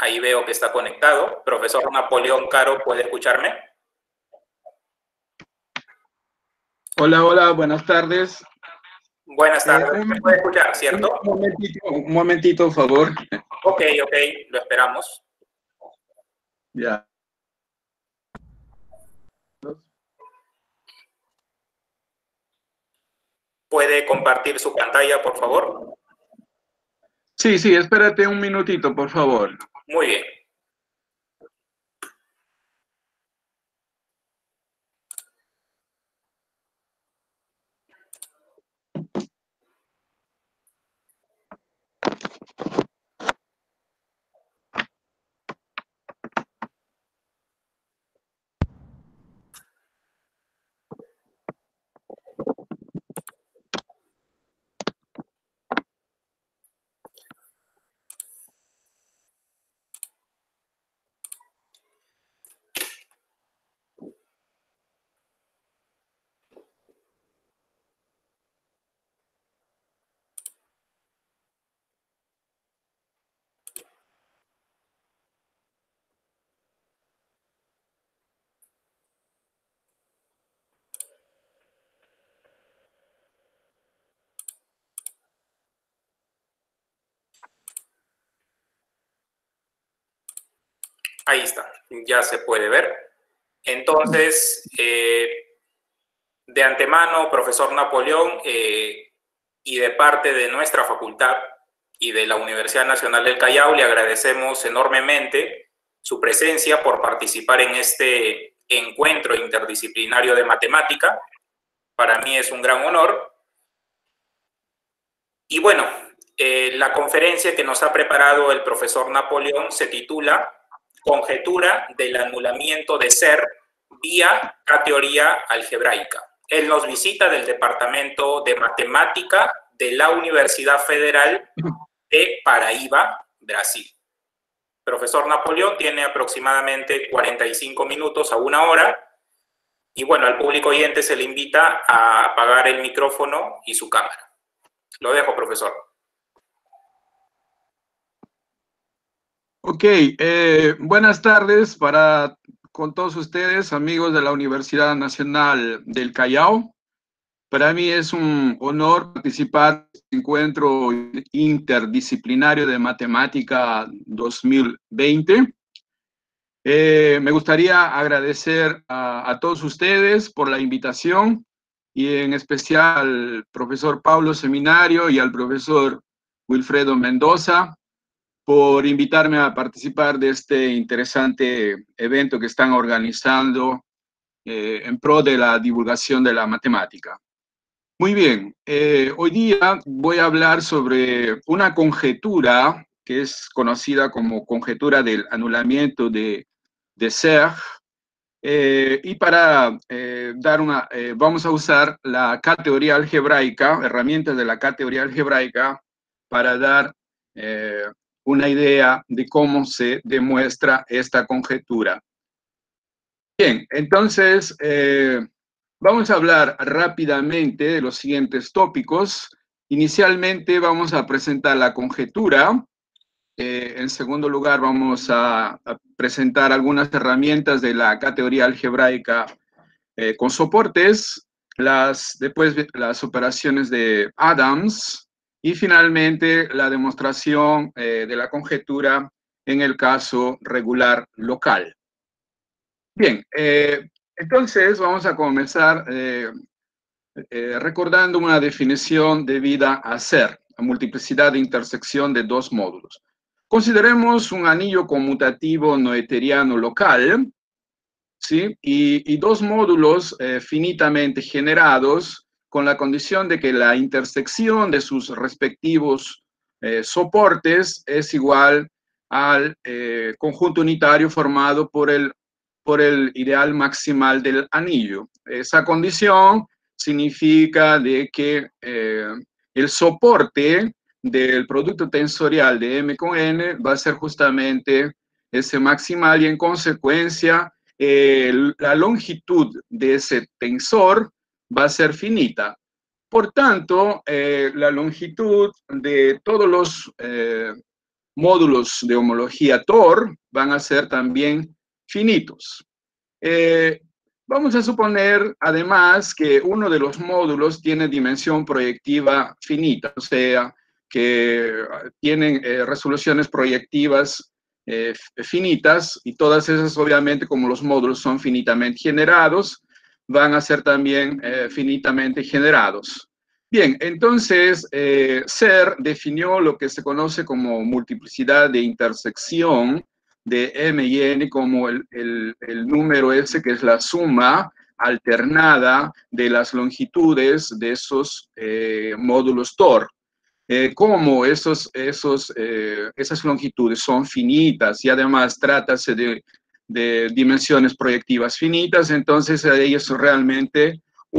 Ahí veo que está conectado. Profesor Napoleón Caro, ¿puede escucharme? Hola, hola, buenas tardes. Buenas tardes. ¿Me puede escuchar, cierto? Un momentito, por favor. Ok, lo esperamos. Ya. ¿Puede compartir su pantalla, por favor? Sí, espérate un minutito, por favor. Muy bien. Ahí está, ya se puede ver. Entonces, de antemano, profesor Napoleón, y de parte de nuestra facultad y de la Universidad Nacional del Callao, le agradecemos enormemente su presencia por participar en este encuentro interdisciplinario de matemática. Para mí es un gran honor. Y bueno, la conferencia que nos ha preparado el profesor Napoleón se titula Conjetura del anulamiento de ser vía teoría algebraica. Él nos visita del Departamento de Matemática de la Universidad Federal de Paraíba, Brasil. Profesor Napoleón tiene aproximadamente 45 minutos a una hora. Y bueno, al público oyente se le invita a apagar el micrófono y su cámara. Lo dejo, profesor. Ok, buenas tardes con todos ustedes, amigos de la Universidad Nacional del Callao. Para mí es un honor participar en este encuentro interdisciplinario de matemática 2020. Me gustaría agradecer a todos ustedes por la invitación y en especial al profesor Pablo Seminario y al profesor Wilfredo Mendoza por invitarme a participar de este interesante evento que están organizando en pro de la divulgación de la matemática. Muy bien, hoy día voy a hablar sobre una conjetura que es conocida como conjetura del anulamiento de Serre, y para vamos a usar la categoría algebraica, herramientas de la categoría algebraica para dar una idea de cómo se demuestra esta conjetura. Bien, entonces vamos a hablar rápidamente de los siguientes tópicos. Inicialmente vamos a presentar la conjetura. En segundo lugar, vamos a presentar algunas herramientas de la categoría algebraica con soportes, después las operaciones de Adams y finalmente la demostración de la conjetura en el caso regular local. Bien, entonces vamos a comenzar recordando una definición debida a ser, a multiplicidad de intersección de dos módulos. Consideremos un anillo conmutativo noetheriano local, ¿sí? Y dos módulos finitamente generados con la condición de que la intersección de sus respectivos soportes es igual al conjunto unitario formado por el ideal maximal del anillo. Esa condición significa de que el soporte del producto tensorial de M con N va a ser justamente ese maximal y en consecuencia la longitud de ese tensor va a ser finita. Por tanto, la longitud de todos los módulos de homología Tor van a ser también finitos. Vamos a suponer, además, que uno de los módulos tiene dimensión proyectiva finita, o sea, que tienen resoluciones proyectivas finitas, y todas esas, obviamente, como los módulos son finitamente generados, van a ser también finitamente generados. Bien, entonces, Serre definió lo que se conoce como multiplicidad de intersección de M y N como el número S, que es la suma alternada de las longitudes de esos módulos Tor. Como esas longitudes son finitas y además trátase de dimensiones proyectivas finitas, entonces ahí es realmente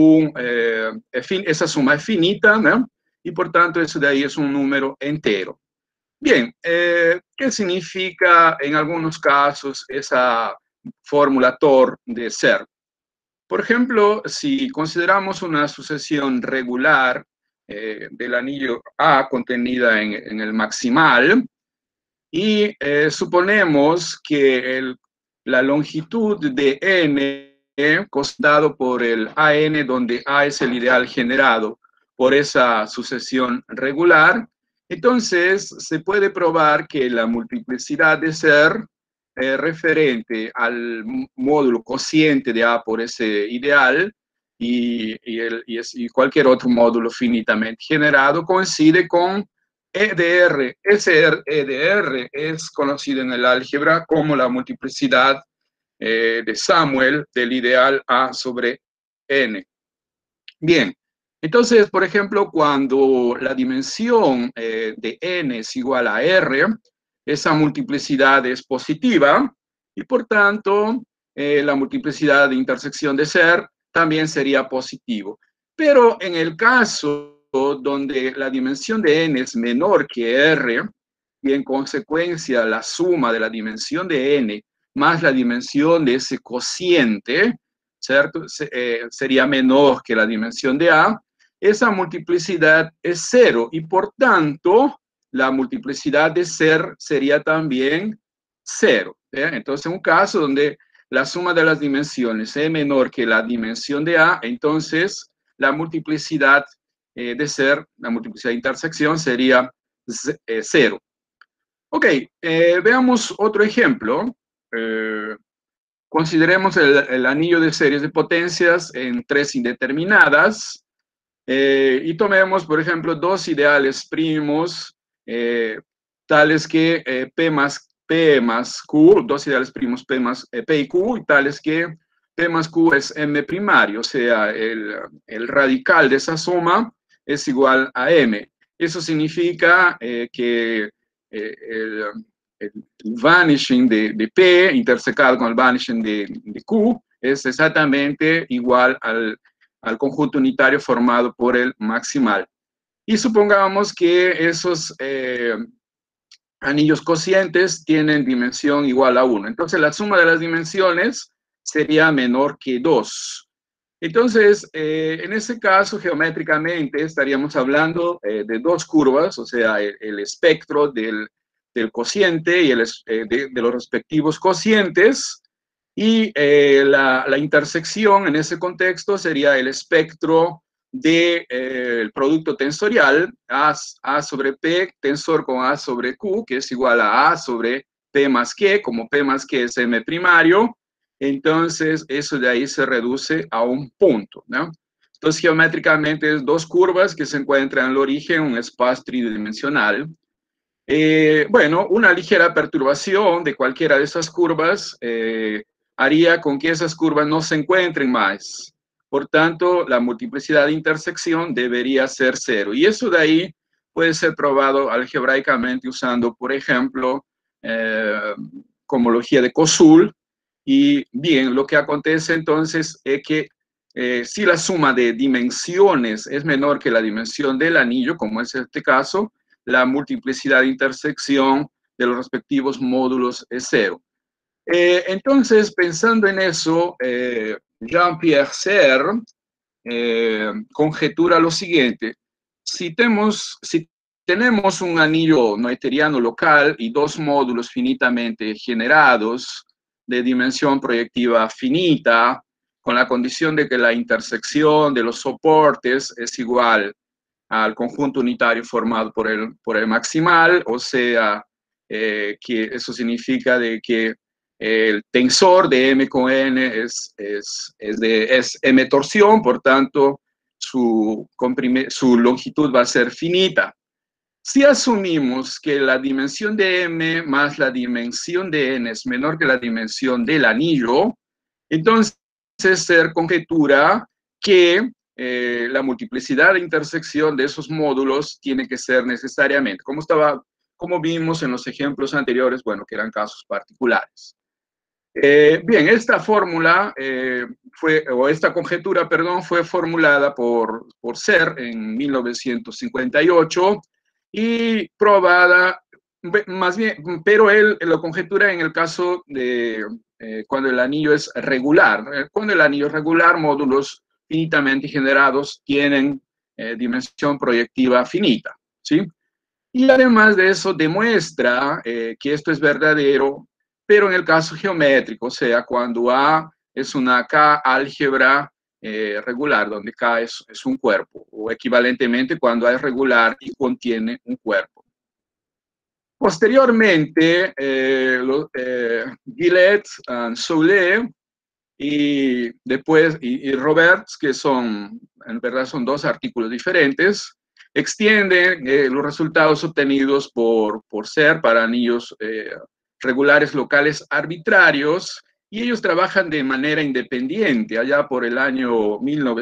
esa suma es finita, ¿no? Y por tanto eso de ahí es un número entero. Bien, ¿qué significa en algunos casos esa fórmula Tor de Serre? Por ejemplo, si consideramos una sucesión regular del anillo A contenida en el maximal y suponemos que la longitud de N costado por el AN, donde A es el ideal generado por esa sucesión regular, entonces se puede probar que la multiplicidad de Serre referente al módulo cociente de A por ese ideal y cualquier otro módulo finitamente generado coincide con EDR. Ese EDR es conocido en el álgebra como la multiplicidad de Samuel del ideal A sobre N. Bien, entonces, por ejemplo, cuando la dimensión de N es igual a R, esa multiplicidad es positiva y por tanto la multiplicidad de intersección de Serre también sería positivo. Pero en el caso donde la dimensión de N es menor que R y en consecuencia la suma de la dimensión de N más la dimensión de ese cociente, ¿cierto? Sería menor que la dimensión de A, esa multiplicidad es cero y por tanto la multiplicidad de Serre sería también cero. Entonces, en un caso donde la suma de las dimensiones es menor que la dimensión de A, entonces la multiplicidad de Serre, la multiplicidad de intersección sería cero. Ok, veamos otro ejemplo. Consideremos el anillo de series de potencias en 3 indeterminadas y tomemos, por ejemplo, dos ideales primos, tales que P más Q, dos ideales primos P y Q, y tales que P más Q es M primario, o sea, el radical de esa suma es igual a M. Eso significa que el vanishing de P intersecado con el vanishing de Q es exactamente igual al conjunto unitario formado por el maximal. Y supongamos que esos anillos cocientes tienen dimensión igual a 1. Entonces la suma de las dimensiones sería menor que 2. Entonces, en ese caso, geométricamente, estaríamos hablando de dos curvas, o sea, el espectro del cociente y de los respectivos cocientes, y la intersección en ese contexto sería el espectro del producto tensorial, A sobre P, tensor con A sobre Q, que es igual a A sobre P más Q, como P más Q es M primario, entonces eso de ahí se reduce a un punto, ¿no? Entonces, geométricamente es dos curvas que se encuentran en el origen, un espacio tridimensional. Bueno, una ligera perturbación de cualquiera de esas curvas haría con que esas curvas no se encuentren más. Por tanto, la multiplicidad de intersección debería ser cero. Y eso de ahí puede ser probado algebraicamente usando, por ejemplo, cohomología de Koszul. Y bien, lo que acontece entonces es que si la suma de dimensiones es menor que la dimensión del anillo, como es este caso, la multiplicidad de intersección de los respectivos módulos es cero. Entonces, pensando en eso, Jean-Pierre Serre conjetura lo siguiente. Si tenemos un anillo noetheriano local y dos módulos finitamente generados de dimensión proyectiva finita, con la condición de que la intersección de los soportes es igual al conjunto unitario formado por el maximal, o sea, que eso significa de que el tensor de M con N es M torsión, por tanto, su longitud va a ser finita. Si asumimos que la dimensión de M más la dimensión de N es menor que la dimensión del anillo, entonces se conjetura que la multiplicidad de intersección de esos módulos tiene que ser necesariamente, como vimos en los ejemplos anteriores, bueno, que eran casos particulares. Bien, esta fórmula esta conjetura, perdón, fue formulada por Serre en 1958 y probada, más bien, pero él lo conjetura en el caso de cuando el anillo es regular. Cuando el anillo es regular, módulos finitamente generados tienen dimensión proyectiva finita, ¿sí? Y además de eso, demuestra que esto es verdadero, pero en el caso geométrico, o sea, cuando A es una K álgebra regular, donde K es un cuerpo, o equivalentemente cuando A es regular y contiene un cuerpo. Posteriormente, Gillet, Soule y después Roberts, que en verdad son dos artículos diferentes, extienden los resultados obtenidos por Serre para anillos regulares locales arbitrarios, y ellos trabajan de manera independiente allá por el año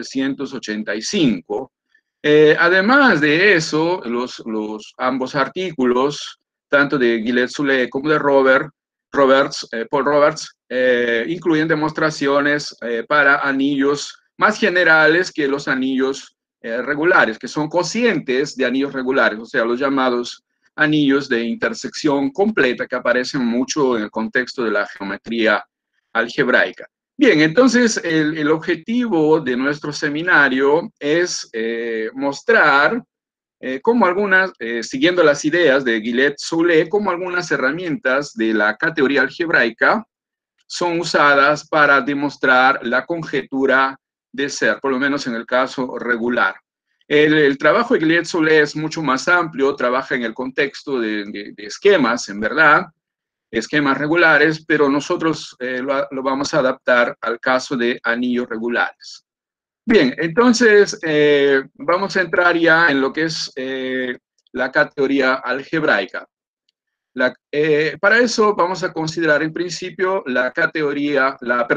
1985. Además de eso, ambos artículos, tanto de Gillet-Soule como de Paul Roberts, incluyen demostraciones para anillos más generales que los anillos regulares, que son cocientes de anillos regulares, o sea, los llamados anillos de intersección completa, que aparecen mucho en el contexto de la geometría algebraica. Bien, entonces el objetivo de nuestro seminario es mostrar como siguiendo las ideas de Gillet-Soule, como algunas herramientas de la categoría algebraica son usadas para demostrar la conjetura de Serre, por lo menos en el caso regular. El trabajo de Gillet-Soule es mucho más amplio, trabaja en el contexto de esquemas, en verdad, esquemas regulares, pero nosotros lo vamos a adaptar al caso de anillos regulares. Bien, entonces vamos a entrar ya en lo que es la categoría algebraica. Para eso vamos a considerar en principio la categoría,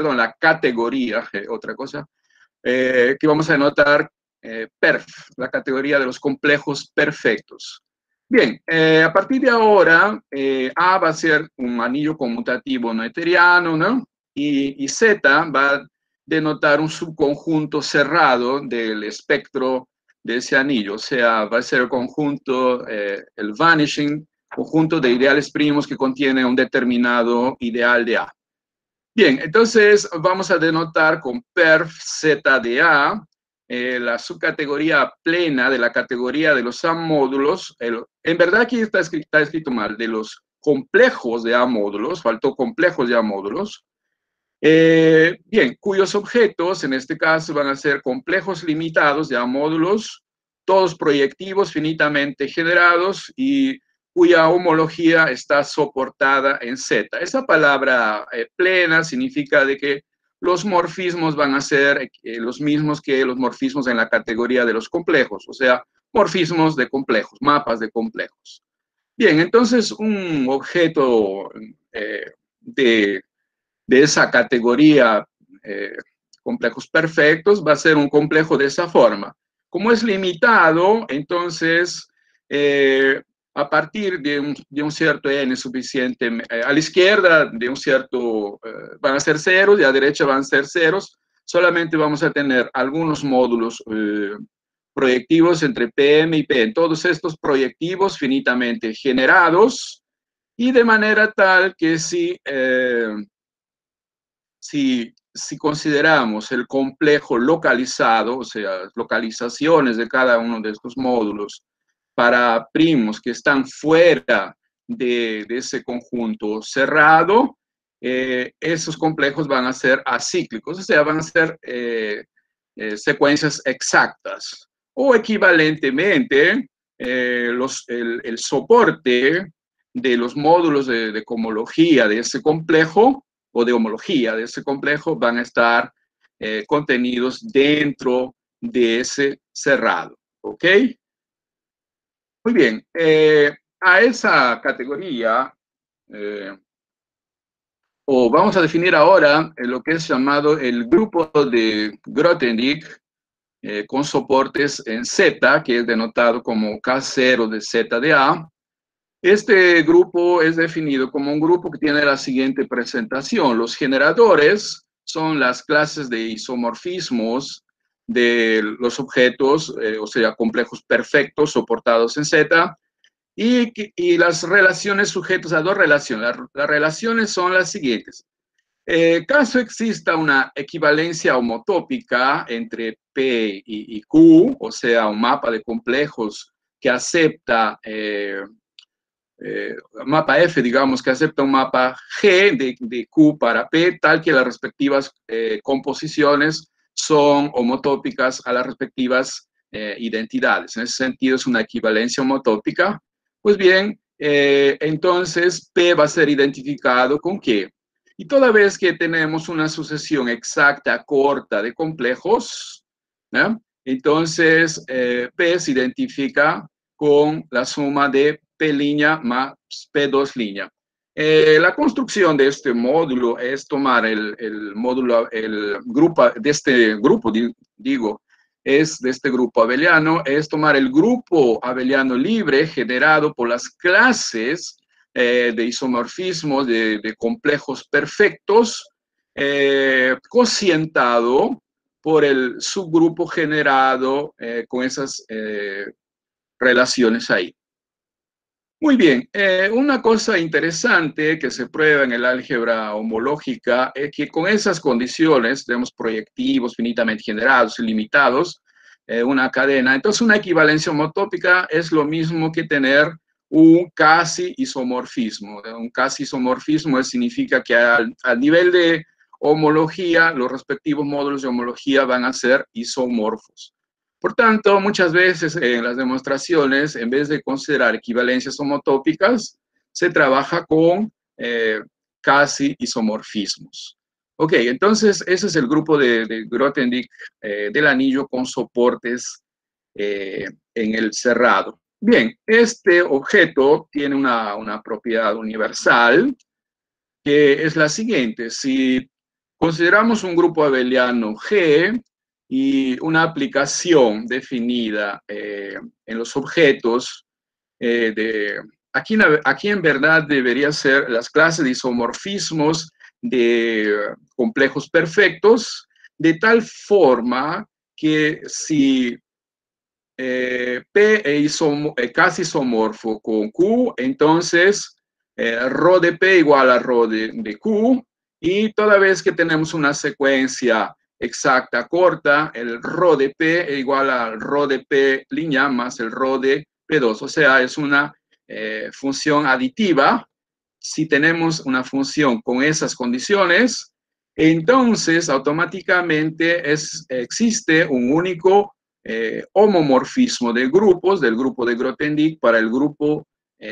otra cosa, que vamos a denotar PERF, la categoría de los complejos perfectos. Bien, a partir de ahora, A va a ser un anillo conmutativo noetheriano, ¿no? Y Z va a denotar un subconjunto cerrado del espectro de ese anillo, o sea, va a ser el conjunto, el vanishing, conjunto de ideales primos que contiene un determinado ideal de A. Bien, entonces vamos a denotar con perf Z de A la subcategoría plena de la categoría de los A-módulos. En verdad aquí está escrito mal, de los complejos de A-módulos, faltó complejos de A-módulos. Bien, cuyos objetos en este caso van a ser complejos limitados de A-módulos, todos proyectivos finitamente generados y cuya homología está soportada en Z. Esa palabra plena significa de que los morfismos van a ser los mismos que los morfismos en la categoría de los complejos, o sea, morfismos de complejos, mapas de complejos. Bien, entonces un objeto de esa categoría complejos perfectos va a ser un complejo de esa forma. Como es limitado, entonces a partir de un cierto n suficiente, a la izquierda de un cierto van a ser ceros y a la derecha van a ser ceros, solamente vamos a tener algunos módulos proyectivos entre PM y P. Todos estos proyectivos finitamente generados y de manera tal que si consideramos el complejo localizado, o sea, localizaciones de cada uno de estos módulos, para primos que están fuera de ese conjunto cerrado, esos complejos van a ser acíclicos, o sea, van a ser secuencias exactas. O equivalentemente, el soporte de los módulos de cohomología de ese complejo o de homología de ese complejo van a estar contenidos dentro de ese cerrado. ¿Ok? Muy bien. A esa categoría, o vamos a definir ahora lo que es llamado el grupo de Grothendieck, con soportes en Z, que es denotado como K0 de Z de A. Este grupo es definido como un grupo que tiene la siguiente presentación. Los generadores son las clases de isomorfismos de los objetos, o sea, complejos perfectos soportados en Z, y las relaciones sujetas a dos relaciones. Las relaciones son las siguientes. Caso exista una equivalencia homotópica entre P y Q, o sea, un mapa de complejos que acepta mapa F, digamos, que acepta un mapa G de Q para P, tal que las respectivas composiciones son homotópicas a las respectivas identidades. En ese sentido, es una equivalencia homotópica. Pues bien, entonces P va a ser identificado con ¿qué? Y toda vez que tenemos una sucesión exacta, corta de complejos, ¿no? Entonces P se identifica con la suma de P' más P2'. La construcción de este módulo es tomar el módulo, el grupo, de este grupo, digo, es de este grupo abeliano, es tomar el grupo abeliano libre generado por las clases de isomorfismos de complejos perfectos, cocientado por el subgrupo generado con esas relaciones ahí. Muy bien, una cosa interesante que se prueba en el álgebra homológica es que con esas condiciones, tenemos proyectivos finitamente generados, ilimitados, una cadena, entonces una equivalencia homotópica es lo mismo que tener un casi isomorfismo. Un casi isomorfismo significa que al nivel de homología, los respectivos módulos de homología van a ser isomorfos. Por tanto, muchas veces en las demostraciones, en vez de considerar equivalencias homotópicas, se trabaja con casi isomorfismos. Ok, entonces ese es el grupo de Grothendieck del anillo con soportes en el cerrado. Bien, este objeto tiene una propiedad universal que es la siguiente. Si consideramos un grupo abeliano G, y una aplicación definida en los objetos aquí en verdad debería ser las clases de isomorfismos de complejos perfectos, de tal forma que si P es casi isomorfo con Q, entonces ρ de P igual a ρ de Q, y toda vez que tenemos una secuencia exacta corta, el ρ de P es igual al ρ de P' más el ρ de P2, o sea, es una función aditiva. Si tenemos una función con esas condiciones, entonces automáticamente existe un único homomorfismo de grupos, del grupo de Grothendieck para el grupo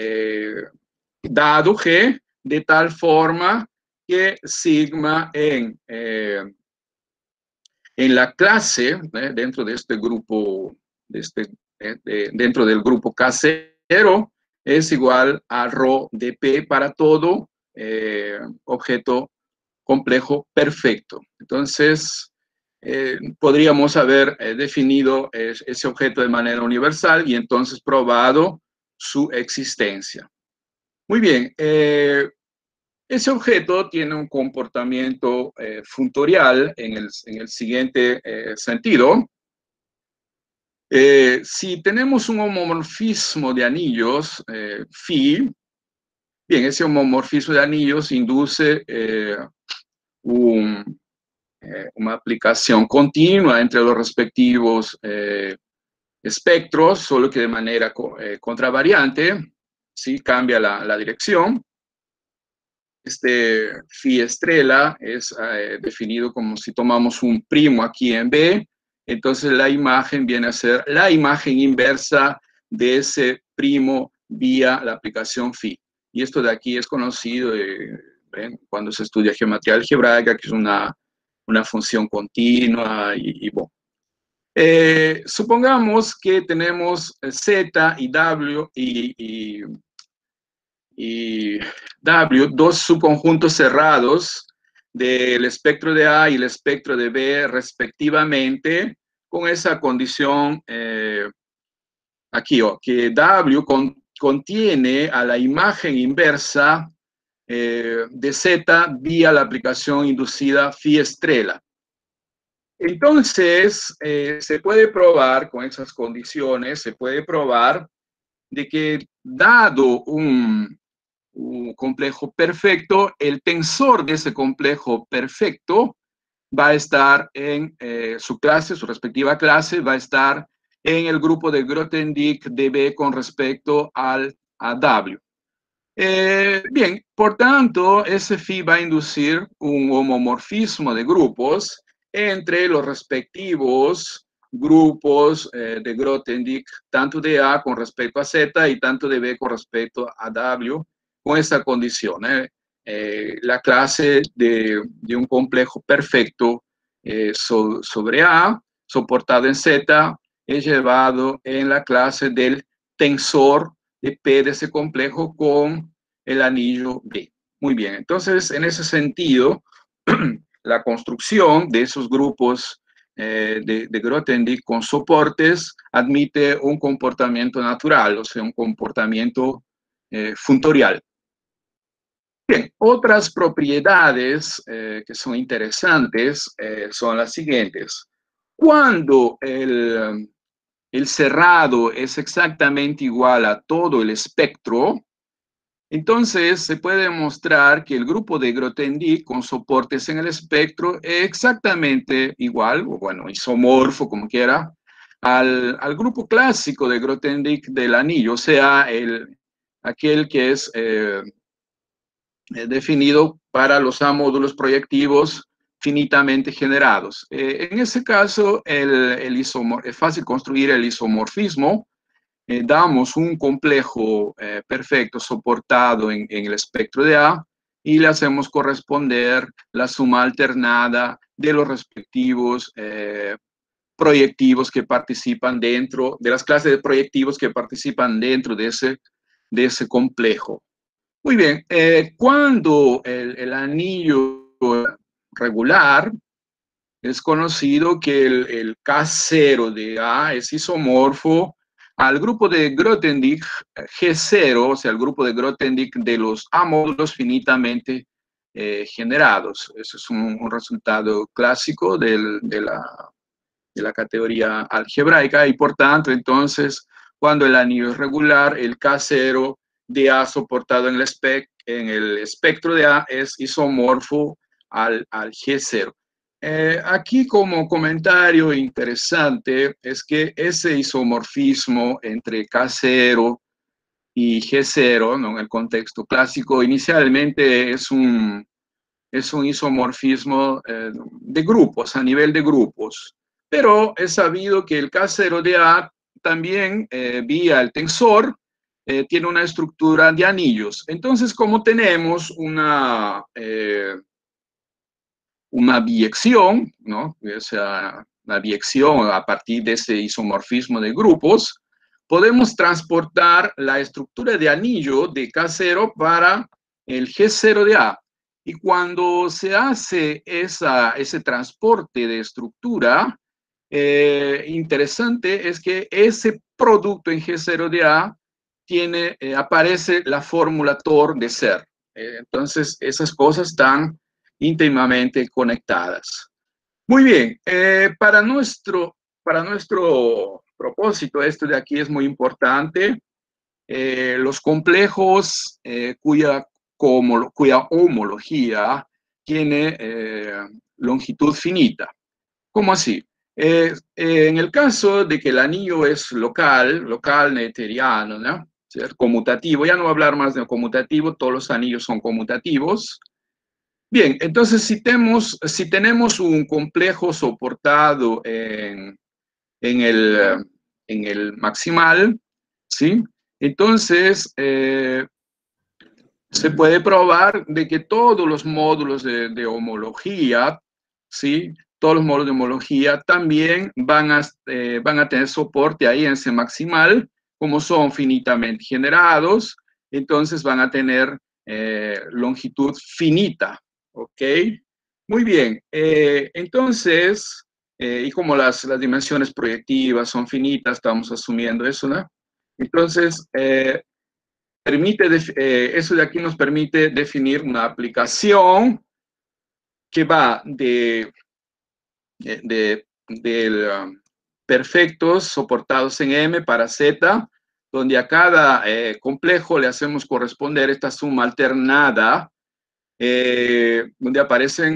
dado G, de tal forma que sigma en la clase, dentro de este grupo, dentro del grupo K0, es igual a ρ de P para todo objeto complejo perfecto. Entonces, podríamos haber definido ese objeto de manera universal y entonces probado su existencia. Muy bien, ese objeto tiene un comportamiento funtorial en el siguiente sentido. Si tenemos un homomorfismo de anillos, phi, bien, ese homomorfismo de anillos induce una aplicación continua entre los respectivos espectros, solo que de manera contravariante, ¿sí? Cambia la dirección. Este phi estrella es definido como si tomamos un primo aquí en B, entonces la imagen viene a ser la imagen inversa de ese primo vía la aplicación phi. Y esto de aquí es conocido cuando se estudia geometría algebraica, que es una función continua bueno. Supongamos que tenemos Z y W y W, dos subconjuntos cerrados del espectro de A y el espectro de B respectivamente, con esa condición aquí, que W contiene a la imagen inversa de Z vía la aplicación inducida phi estrella. Entonces, se puede probar con esas condiciones, se puede probar de que dado un complejo perfecto, el tensor de ese complejo perfecto va a estar en su clase, su respectiva clase, va a estar en el grupo de Grothendieck de B con respecto a W. Bien, por tanto, ese phi va a inducir un homomorfismo de grupos entre los respectivos grupos de Grothendieck, tanto de A con respecto a Z y tanto de B con respecto a W, con esta condición. La clase de un complejo perfecto sobre A, soportado en Z, es llevado en la clase del tensor de P de ese complejo con el anillo B. Muy bien, entonces en ese sentido, la construcción de esos grupos de Grothendieck con soportes admite un comportamiento natural, o sea, un comportamiento funtorial. Bien, otras propiedades que son interesantes son las siguientes. Cuando el cerrado es exactamente igual a todo el espectro, entonces se puede demostrar que el grupo de Grothendieck con soportes en el espectro es exactamente igual, o bueno, isomorfo, como quiera, al grupo clásico de Grothendieck del anillo, o sea, aquel que es definido para los A-módulos proyectivos finitamente generados. En ese caso, es fácil construir el isomorfismo. Damos un complejo perfecto soportado en el espectro de A y le hacemos corresponder la suma alternada de los respectivos proyectivos que participan dentro, de las clases de proyectivos que participan dentro de ese complejo. Muy bien, cuando el anillo regular es conocido que el K0 de A es isomorfo al grupo de Grothendieck G0, o sea, el grupo de Grothendieck de los A-módulos finitamente generados. Eso es un resultado clásico de la categoría algebraica y por tanto, entonces, cuando el anillo es regular, el K0 de A soportado en el espectro de A es isomorfo al G0. Aquí como comentario interesante es que ese isomorfismo entre K0 y G0, ¿no? En el contexto clásico, inicialmente es un isomorfismo de grupos, a nivel de grupos, pero es sabido que el K0 de A también, vía el tensor, tiene una estructura de anillos. Entonces, como tenemos una biyección, ¿no? O sea, la biyección a partir de ese isomorfismo de grupos, podemos transportar la estructura de anillo de K0 para el G0 de A. Y cuando se hace ese transporte de estructura, interesante es que ese producto en G0 de A aparece la fórmula Tor de ser. Entonces, esas cosas están íntimamente conectadas. Muy bien, para nuestro propósito, esto de aquí es muy importante. Los complejos cuya homología tiene longitud finita. ¿Cómo así? En el caso de que el anillo es local netheriano, ¿no? ¿Cierto? Conmutativo, ya no voy a hablar más de conmutativo, todos los anillos son conmutativos. Bien, entonces si tenemos un complejo soportado en el maximal, ¿sí? Entonces, se puede probar de que todos los módulos de homología, ¿sí? Todos los módulos de homología también van a tener soporte ahí en ese maximal, como son finitamente generados, entonces van a tener longitud finita, ¿ok? Muy bien, entonces, y como las dimensiones proyectivas son finitas, estamos asumiendo eso, ¿no? Entonces, eso de aquí nos permite definir una aplicación que va perfectos soportados en M para Z, donde a cada complejo le hacemos corresponder esta suma alternada, donde aparecen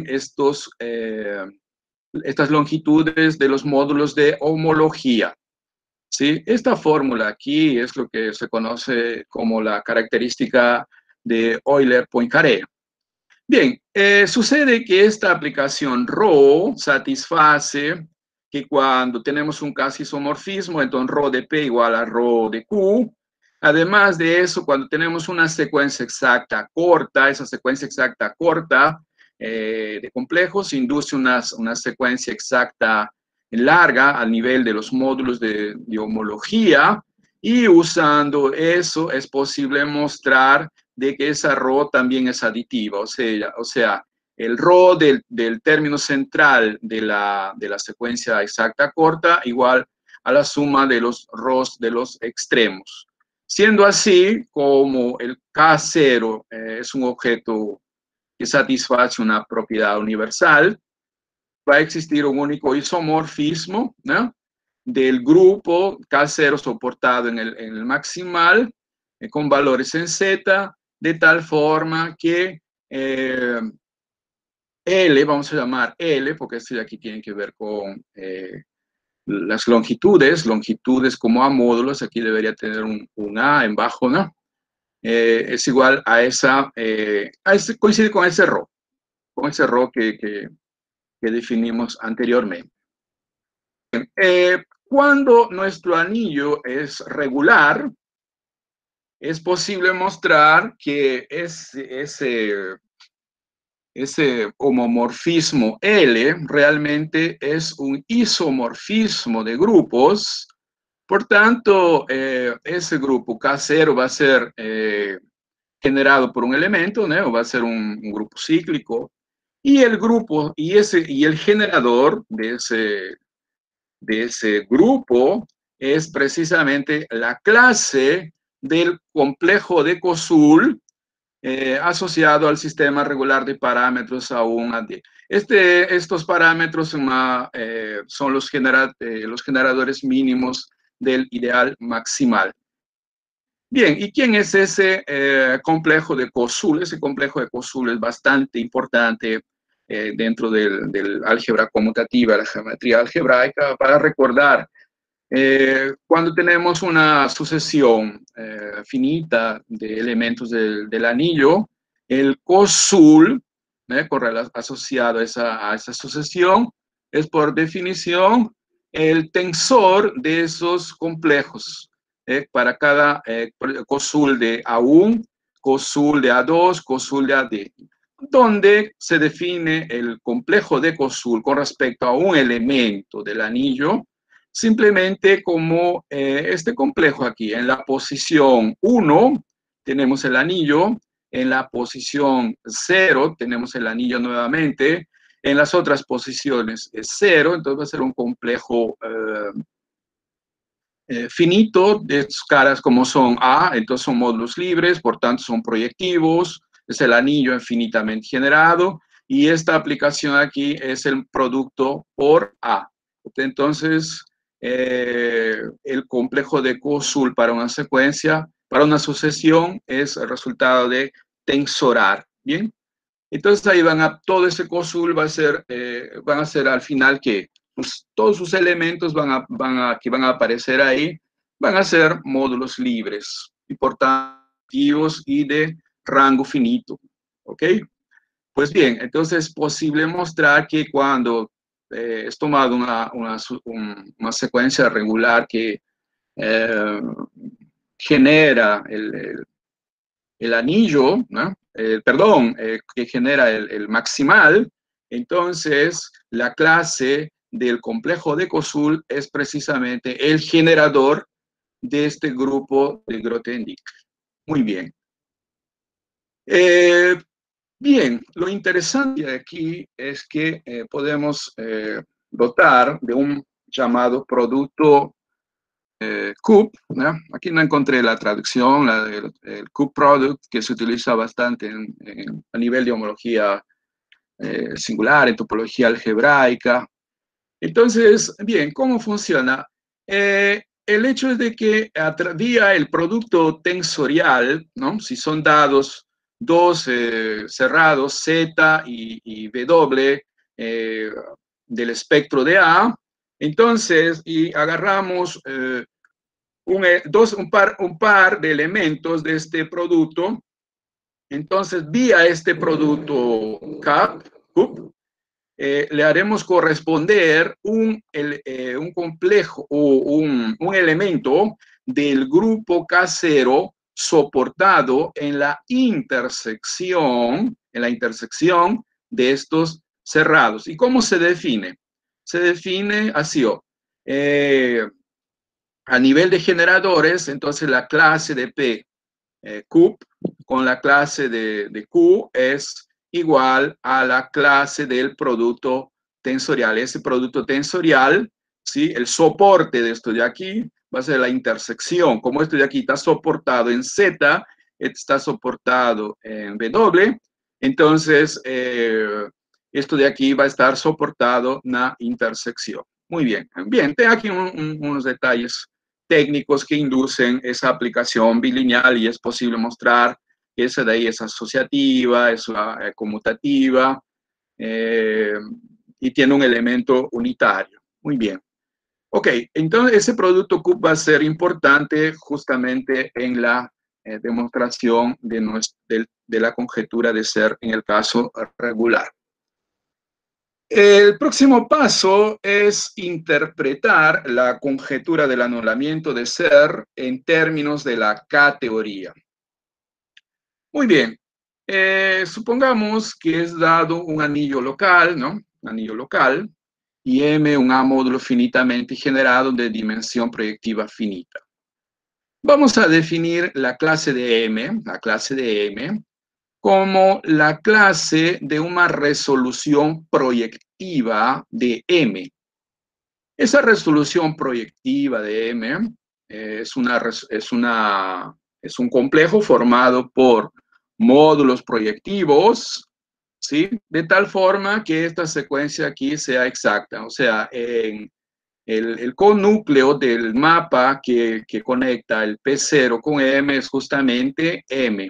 estas longitudes de los módulos de homología. ¿Sí? Esta fórmula aquí es lo que se conoce como la característica de Euler-Poincaré. Bien, sucede que esta aplicación ρ satisface que cuando tenemos un casi isomorfismo, entonces ρ de P igual a ρ de Q. Además de eso, cuando tenemos una secuencia exacta corta, esa secuencia exacta corta de complejos induce una secuencia exacta larga al nivel de los módulos de homología, y usando eso es posible mostrar de que esa ρ también es aditiva, o sea el ρ del término central de la secuencia exacta corta igual a la suma de los ρs de los extremos. Siendo así, como el K0 es un objeto que satisface una propiedad universal, va a existir un único isomorfismo, ¿no?, del grupo K0 soportado en el maximal con valores en Z, de tal forma que L, vamos a llamar L, porque esto de aquí tiene que ver con las longitudes como A módulos, aquí debería tener un A en bajo, ¿no? Es igual a coincide con ese ρ que definimos anteriormente. Cuando nuestro anillo es regular, es posible mostrar que ese homomorfismo L realmente es un isomorfismo de grupos. Por tanto, ese grupo K0 va a ser generado por un elemento, ¿no? Va a ser un grupo cíclico, y el grupo y el generador de ese grupo es precisamente la clase del complejo de Koszul asociado al sistema regular de parámetros A1, A10. Estos parámetros son los generadores mínimos del ideal maximal. Bien, ¿y quién es ese complejo de Koszul? Ese complejo de Koszul es bastante importante dentro del álgebra conmutativa, la geometría algebraica, para recordar. Cuando tenemos una sucesión finita de elementos del anillo, el Koszul, asociado a esa sucesión, es por definición el tensor de esos complejos. Para cada Koszul de A1, Koszul de A2, Koszul de AD, donde se define el complejo de Koszul con respecto a un elemento del anillo, simplemente como este complejo aquí. En la posición 1 tenemos el anillo, en la posición 0 tenemos el anillo nuevamente, en las otras posiciones es 0, entonces va a ser un complejo finito de sus caras como son A, entonces son módulos libres, por tanto son proyectivos, es el anillo infinitamente generado, y esta aplicación aquí es el producto por A. Entonces, el complejo de Koszul para una secuencia, para una sucesión, es el resultado de tensorar, ¿bien? Entonces ahí todo ese Koszul van a ser al final, ¿qué? pues, todos sus elementos que van a aparecer ahí, van a ser módulos libres y por tanto y de rango finito, ¿ok? Pues bien, entonces es posible mostrar que cuando es tomado una secuencia regular que eh, genera el anillo, ¿no? Perdón, que genera el maximal, entonces la clase del complejo de Koszul es precisamente el generador de este grupo de Grothendieck. Muy bien. Bien, lo interesante aquí es que podemos dotar de un llamado producto CUP, ¿no? Aquí no encontré la traducción, el CUP product, que se utiliza bastante a nivel de homología singular, en topología algebraica. Entonces, bien, ¿cómo funciona? El hecho es de que vía el producto tensorial, ¿no? Si son dados dos cerrados, Z y W, del espectro de A, entonces, y agarramos un par de elementos de este producto, entonces, vía este producto CUP, le haremos corresponder un complejo o un elemento del grupo K0 soportado en la intersección de estos cerrados. ¿Y cómo se define? Se define así, a nivel de generadores, entonces la clase de P CUP con la clase de Q es igual a la clase del producto tensorial. Ese producto tensorial, ¿sí? El soporte de esto de aquí va a ser la intersección. Como esto de aquí está soportado en Z, está soportado en W, entonces esto de aquí va a estar soportado en la intersección. Muy bien. Bien, tengo aquí unos detalles técnicos que inducen esa aplicación bilineal y es posible mostrar que esa de ahí es asociativa, es conmutativa y tiene un elemento unitario. Muy bien. Ok, entonces ese producto CUP va a ser importante justamente en la demostración de la conjetura de ser en el caso regular. El próximo paso es interpretar la conjetura del anulamiento de ser en términos de la K-teoría. Muy bien, supongamos que es dado un anillo local, ¿no? Un anillo local, y M un A módulo finitamente generado de dimensión proyectiva finita. Vamos a definir la clase de M, como la clase de una resolución proyectiva de M. Esa resolución proyectiva de M es un complejo formado por módulos proyectivos, ¿sí? De tal forma que esta secuencia aquí sea exacta, o sea, en el conúcleo del mapa que conecta el P0 con M es justamente M.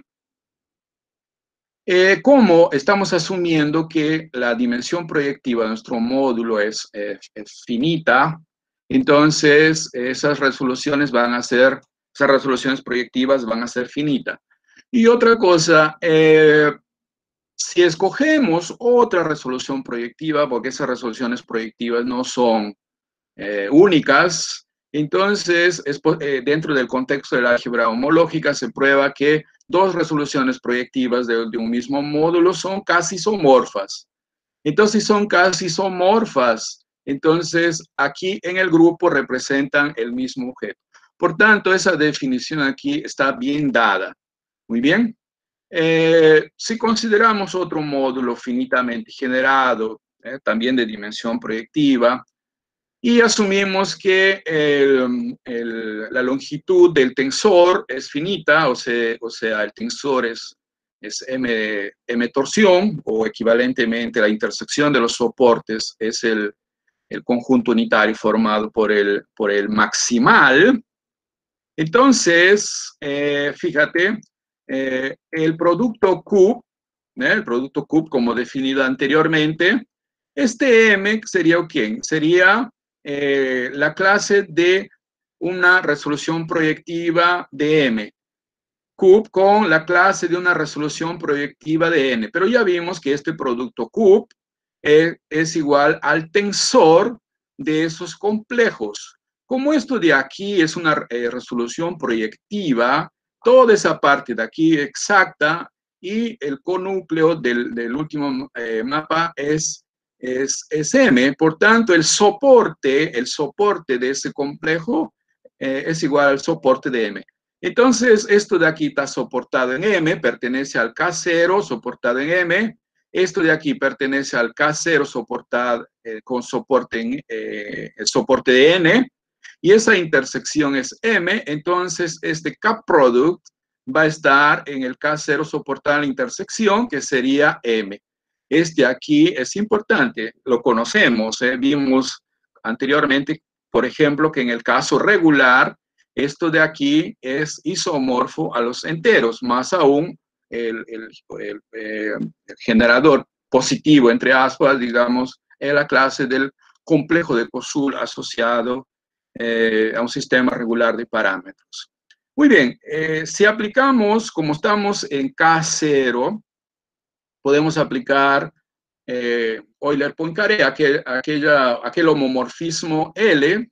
Como estamos asumiendo que la dimensión proyectiva de nuestro módulo es finita, entonces esas resoluciones proyectivas van a ser finitas. Y otra cosa, si escogemos otra resolución proyectiva, porque esas resoluciones proyectivas no son únicas, entonces dentro del contexto de la álgebra homológica se prueba que dos resoluciones proyectivas de un mismo módulo son casi isomorfas. Entonces, si son casi isomorfas, entonces aquí en el grupo representan el mismo objeto. Por tanto, esa definición aquí está bien dada. Muy bien. Si consideramos otro módulo finitamente generado, también de dimensión proyectiva, y asumimos que la longitud del tensor es finita, o sea, el tensor es m torsión, o equivalentemente la intersección de los soportes es el conjunto unitario formado por el maximal. Entonces, fíjate, el producto CUP como definido anteriormente, Este M sería ¿quién? Sería la clase de una resolución proyectiva de M. Cube con la clase de una resolución proyectiva de N. Pero ya vimos que este producto cube es igual al tensor de esos complejos. Como esto de aquí es una resolución proyectiva, toda esa parte de aquí exacta y el conúcleo del último mapa es M. Por tanto, el soporte de ese complejo es igual al soporte de M. Entonces, esto de aquí está soportado en M, pertenece al K0, soportado en M. Esto de aquí pertenece al K0 soportado con soporte en el soporte de N. Y esa intersección es M. Entonces, este K-product va a estar en el K0 soportado en la intersección, que sería M. Este aquí es importante, lo conocemos, vimos anteriormente, por ejemplo, que en el caso regular, esto de aquí es isomorfo a los enteros, más aún el generador positivo, entre aspas, digamos, es la clase del complejo de Koszul asociado a un sistema regular de parámetros. Muy bien, si aplicamos, como estamos en K0, podemos aplicar Euler-Poincaré, aquel homomorfismo L,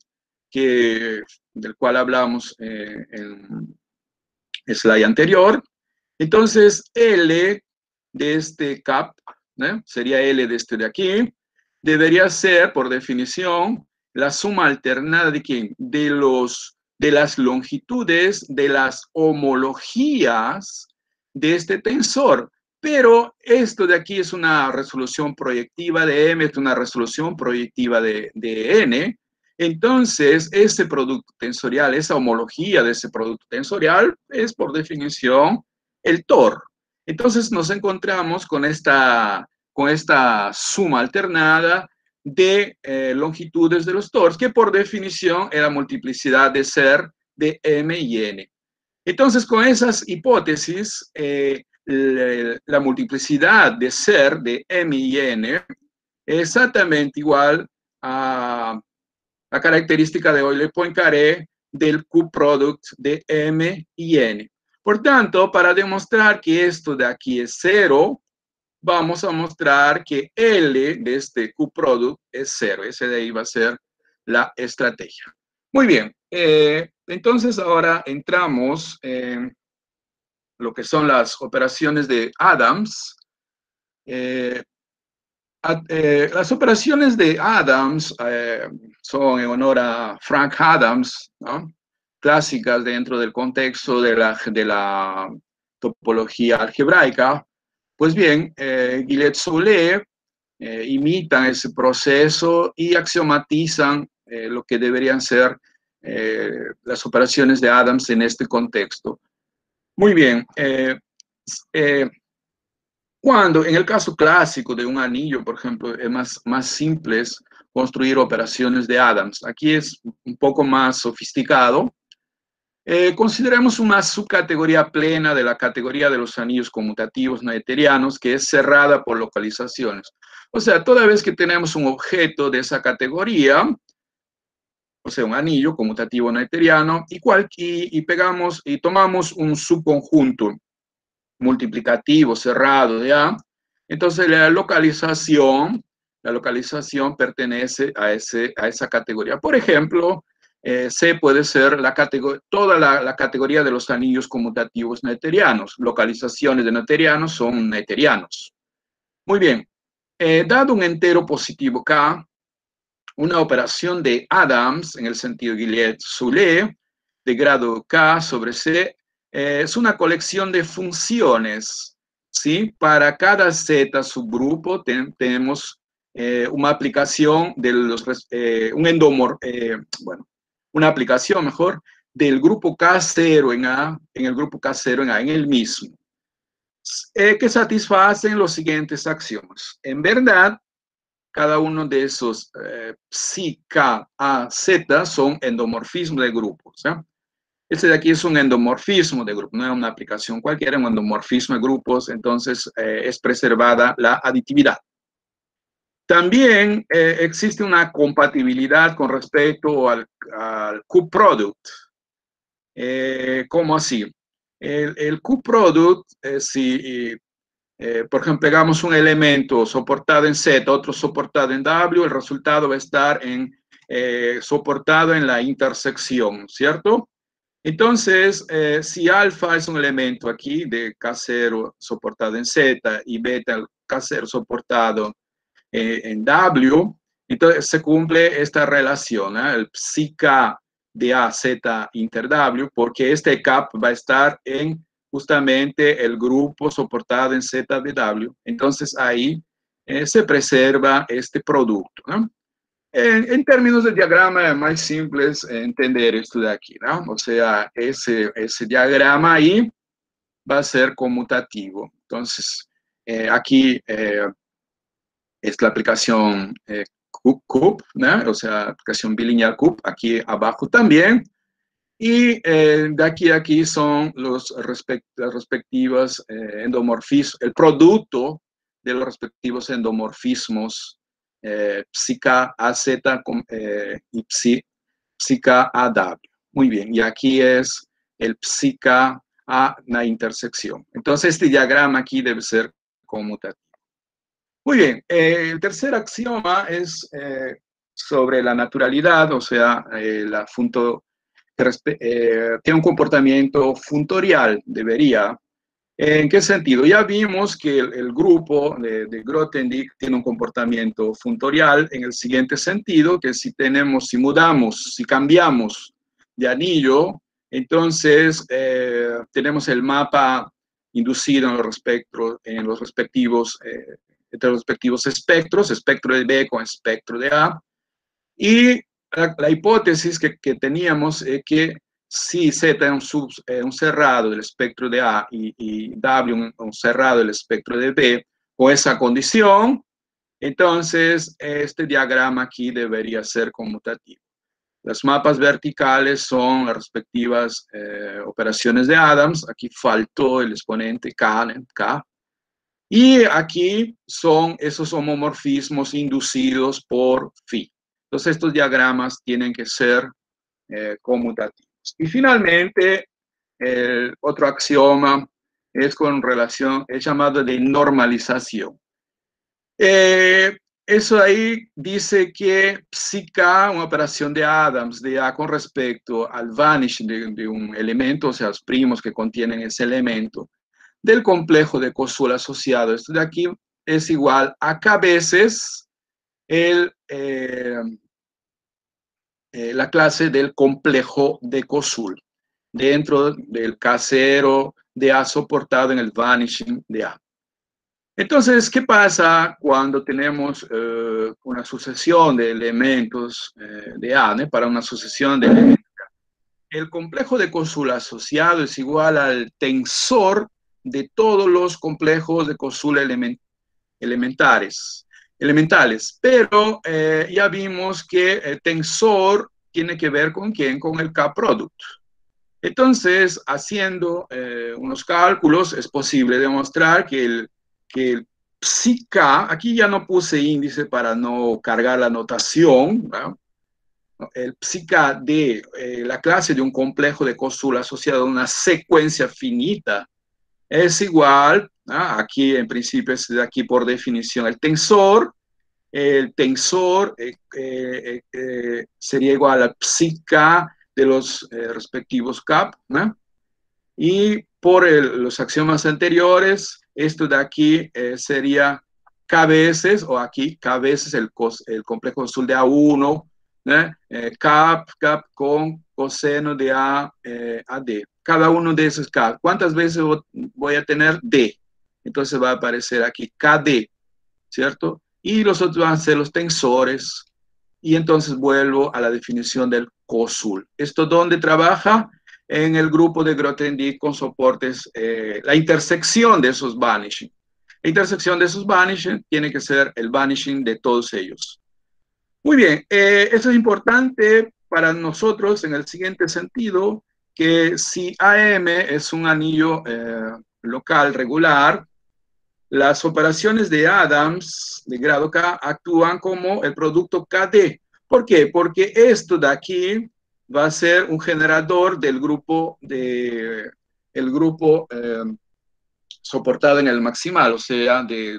del cual hablamos en el slide anterior. Entonces, L de este cap, sería L de este de aquí, debería ser, por definición, la suma alternada de ¿quién? De las longitudes, de las homologías de este tensor. Pero esto de aquí es una resolución proyectiva de M, es una resolución proyectiva de N. Entonces, ese producto tensorial, esa homología de ese producto tensorial es, por definición, el TOR. Entonces, nos encontramos con esta suma alternada de longitudes de los TORs, que por definición es la multiplicidad de ser de M y N. Entonces, con esas hipótesis, la multiplicidad de ser de M y N es exactamente igual a la característica de Euler-Poincaré del Q-product de M y N. Por tanto, para demostrar que esto de aquí es cero, vamos a mostrar que L de este Q-product es cero. Ese de ahí va a ser la estrategia. Muy bien, entonces ahora entramos en lo que son las operaciones de Adams. Las operaciones de Adams son en honor a Frank Adams, ¿no? Clásicas dentro del contexto de la topología algebraica. Pues bien, Guillet-Soulé imitan ese proceso y axiomatizan lo que deberían ser las operaciones de Adams en este contexto. Muy bien. Cuando en el caso clásico de un anillo, por ejemplo, es más simple construir operaciones de Adams. Aquí es un poco más sofisticado. Consideremos una subcategoría plena de la categoría de los anillos conmutativos noetherianos, que es cerrada por localizaciones. O sea, toda vez que tenemos un objeto de esa categoría, o sea, un anillo conmutativo noetheriano, y pegamos y tomamos un subconjunto multiplicativo cerrado de A, entonces la localización pertenece a esa categoría. Por ejemplo, C puede ser toda la categoría de los anillos conmutativos noetherianos. Localizaciones de noetherianos son noetherianos. Muy bien. Dado un entero positivo K, una operación de Adams, en el sentido Guillet-Soulé, de grado K sobre C, es una colección de funciones, ¿sí? Para cada Z subgrupo tenemos una aplicación de una aplicación mejor del grupo K0 en A, en el grupo K0 en A, en el mismo, que satisfacen los siguientes axiomas. En verdad, cada uno de esos psi, K, A, Z son endomorfismos de grupos, ¿sí? Este de aquí es un endomorfismo de grupo, no es una aplicación cualquiera, un endomorfismo de grupos, entonces es preservada la aditividad. También existe una compatibilidad con respecto al Q-product. ¿Cómo así? El Q-product, si por ejemplo pegamos un elemento soportado en Z, otro soportado en W, el resultado va a estar soportado en la intersección, ¿cierto? Entonces, si alfa es un elemento aquí de K0 soportado en Z y beta K0 soportado en W, entonces se cumple esta relación, el psi-K de AZ inter W, porque este cap va a estar en justamente el grupo soportado en Z de W. Entonces ahí se preserva este producto, ¿no? En términos de diagrama, es más simple entender esto de aquí, ¿no? O sea, ese diagrama ahí va a ser conmutativo. Entonces, aquí es la aplicación CUP, ¿no? O sea, aplicación bilineal CUP, aquí abajo también. Y de aquí a aquí son las respectivas endomorfismos, el producto de los respectivos endomorfismos psi-K AZ y psi-K AW. Muy bien, y aquí es el psi-K a la intersección. Entonces, este diagrama aquí debe ser conmutativo. Muy bien, el tercer axioma es sobre la naturalidad, o sea, tiene un comportamiento funtorial, debería. ¿En qué sentido? Ya vimos que el grupo de Grothendieck tiene un comportamiento funtorial en el siguiente sentido, que si mudamos, si cambiamos de anillo, entonces tenemos el mapa inducido en los respectivos entre los respectivos espectros, espectro de B con espectro de A, y la hipótesis que teníamos es que si Z es un cerrado del espectro de A y W un cerrado del espectro de B, con esa condición, entonces este diagrama aquí debería ser conmutativo. Los mapas verticales son las respectivas operaciones de Adams, aquí faltó el exponente K, y aquí son esos homomorfismos inducidos por phi. Entonces, estos diagramas tienen que ser conmutativos. Y finalmente, el otro axioma es con relación, es llamado de normalización. Eso ahí dice que psi-K, una operación de Adams, de A con respecto al vanishing de un elemento, o sea, los primos que contienen ese elemento, del complejo de Kosul asociado. Esto de aquí es igual a K veces la clase del complejo de Kosul dentro del K0 de A soportado en el vanishing de A. Entonces, ¿qué pasa cuando tenemos una sucesión de elementos de A, para una sucesión de elementos? El complejo de Kosul asociado es igual al tensor de todos los complejos de Kosul elementales. Pero ya vimos que el tensor tiene que ver con quién, con el K-product. Entonces, haciendo unos cálculos, es posible demostrar que el psi-K, aquí ya no puse índice para no cargar la notación, ¿no? El psi-K de la clase de un complejo de Kosul asociado a una secuencia finita es igual, ¿no? Aquí en principio es de aquí por definición el tensor sería igual al psi-K de los respectivos CAP, ¿no? Y por los axiomas anteriores, esto de aquí sería K veces, o aquí K veces el complejo Kosul de A1, cap con coseno de A a D. Cada uno de esos K. ¿Cuántas veces voy a tener D? Entonces va a aparecer aquí KD, ¿cierto? Y los otros van a ser los tensores. Y entonces vuelvo a la definición del Kosul. ¿Esto dónde trabaja? En el grupo de Grothendieck con soportes, la intersección de esos vanishing. La intersección de esos vanishing tiene que ser el vanishing de todos ellos. Muy bien, eso es importante para nosotros en el siguiente sentido, que si AM es un anillo local regular, las operaciones de Adams de grado K actúan como el producto KD. ¿Por qué? Porque esto de aquí va a ser un generador del grupo, soportado en el maximal, o sea, de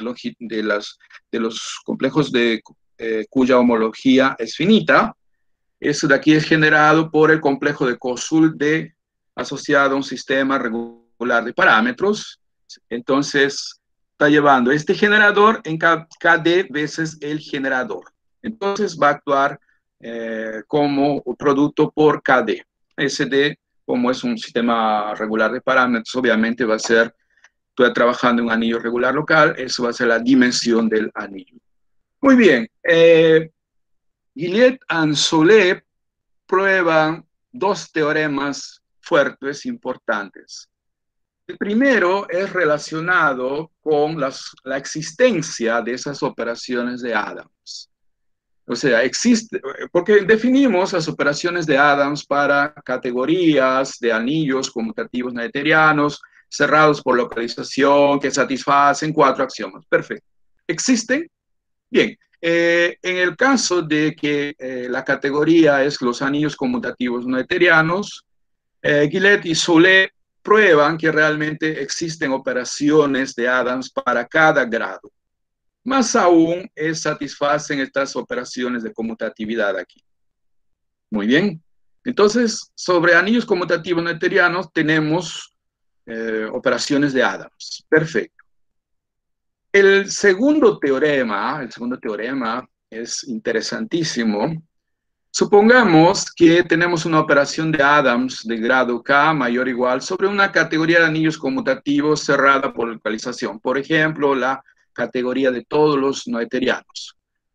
los complejos cuya homología es finita. Eso de aquí es generado por el complejo de Kosul asociado a un sistema regular de parámetros. Entonces, está llevando este generador en KD veces el generador. Entonces, va a actuar como producto por KD. SD, como es un sistema regular de parámetros, obviamente va a ser, estoy trabajando en un anillo regular local, eso va a ser la dimensión del anillo. Muy bien. Guillet y Solé prueban dos teoremas fuertes, importantes. El primero es relacionado con la existencia de esas operaciones de Adams. O sea, existe, porque definimos las operaciones de Adams para categorías de anillos conmutativos newtonianos cerrados por localización que satisfacen 4 axiomas. Perfecto. ¿Existen? Bien. En el caso de que la categoría es los anillos conmutativos newtonianos, Guillet y Solé prueban que realmente existen operaciones de Adams para cada grado. Más aún, satisfacen estas operaciones de conmutatividad aquí. Muy bien. Entonces, sobre anillos conmutativos newtonianos tenemos operaciones de Adams. Perfecto. El segundo teorema es interesantísimo. Supongamos que tenemos una operación de Adams de grado K mayor o igual sobre una categoría de anillos conmutativos cerrada por localización. Por ejemplo, la categoría de todos los noetherianos.